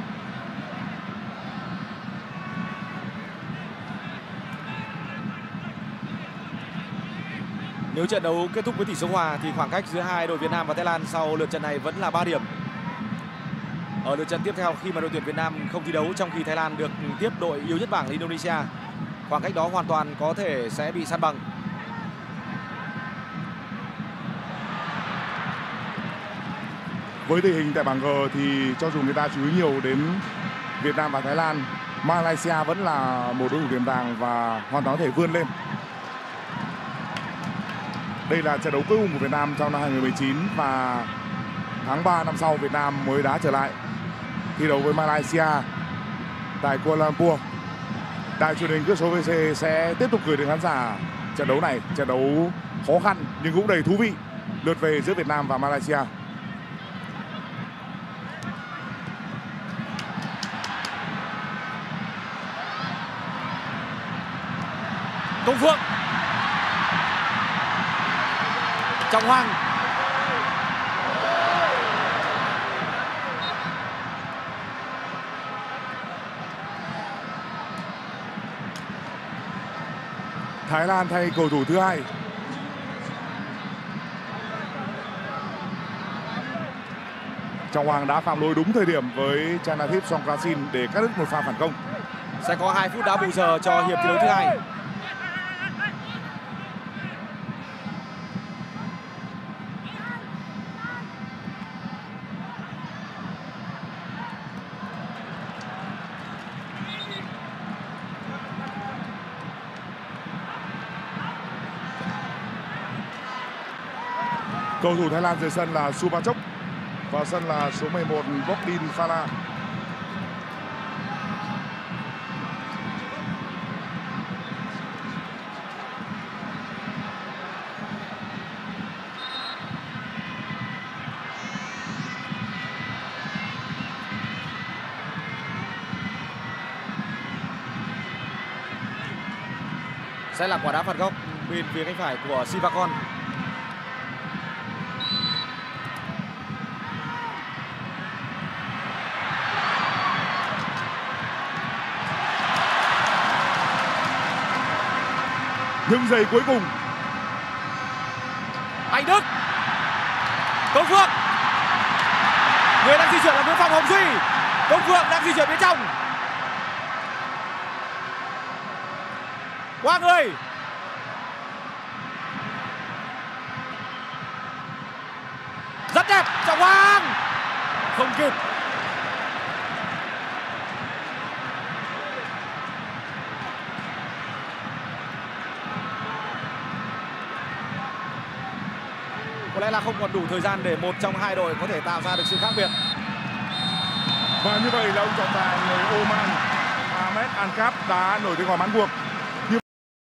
Nếu trận đấu kết thúc với tỷ số hòa thì khoảng cách giữa hai đội Việt Nam và Thái Lan sau lượt trận này vẫn là ba điểm. Ở lượt trận tiếp theo khi mà đội tuyển Việt Nam không thi đấu trong khi Thái Lan được tiếp đội yếu nhất bảng là Indonesia, khoảng cách đó hoàn toàn có thể sẽ bị san bằng. Với tình hình tại bảng G thì cho dù người ta chú ý nhiều đến Việt Nam và Thái Lan, Malaysia vẫn là một đối thủ tiềm tàng và hoàn toàn có thể vươn lên. Đây là trận đấu cuối cùng của Việt Nam trong năm hai không một chín và tháng ba năm sau Việt Nam mới đá trở lại thi đấu với Malaysia tại Kuala Lumpur. Đài truyền hình Cửa sổ vê xê sẽ tiếp tục gửi đến khán giả trận đấu này, trận đấu khó khăn nhưng cũng đầy thú vị, lượt về giữa Việt Nam và Malaysia. Công Phượng, Trọng Hoàng, Thái Lan thay cầu thủ thứ hai. Trọng Hoàng đã phạm lỗi đúng thời điểm với Chanathip Songkrasin để cắt đứt một pha phản công. sẽ có hai phút đá bù giờ cho hiệp thi đấu thứ hai. Cầu thủ Thái Lan rời sân là Supachok, vào sân là số mười một Bokdin Phala. Sẽ là quả đá phạt góc bên phía cánh phải của Sivakon. Những giây cuối cùng, Anh Đức, Công Phượng, người đang di chuyển là Nguyễn Phong Hồng Duy. Công Phượng đang di chuyển bên trong. Qua người, rất đẹp, Trọng Hoàng không kịp. Có lẽ là không còn đủ thời gian để một trong hai đội có thể tạo ra được sự khác biệt. và như vậy là ông trọng tài người Oman Ahmed Ankap đã nổi tiếng khỏi mãn cuộc.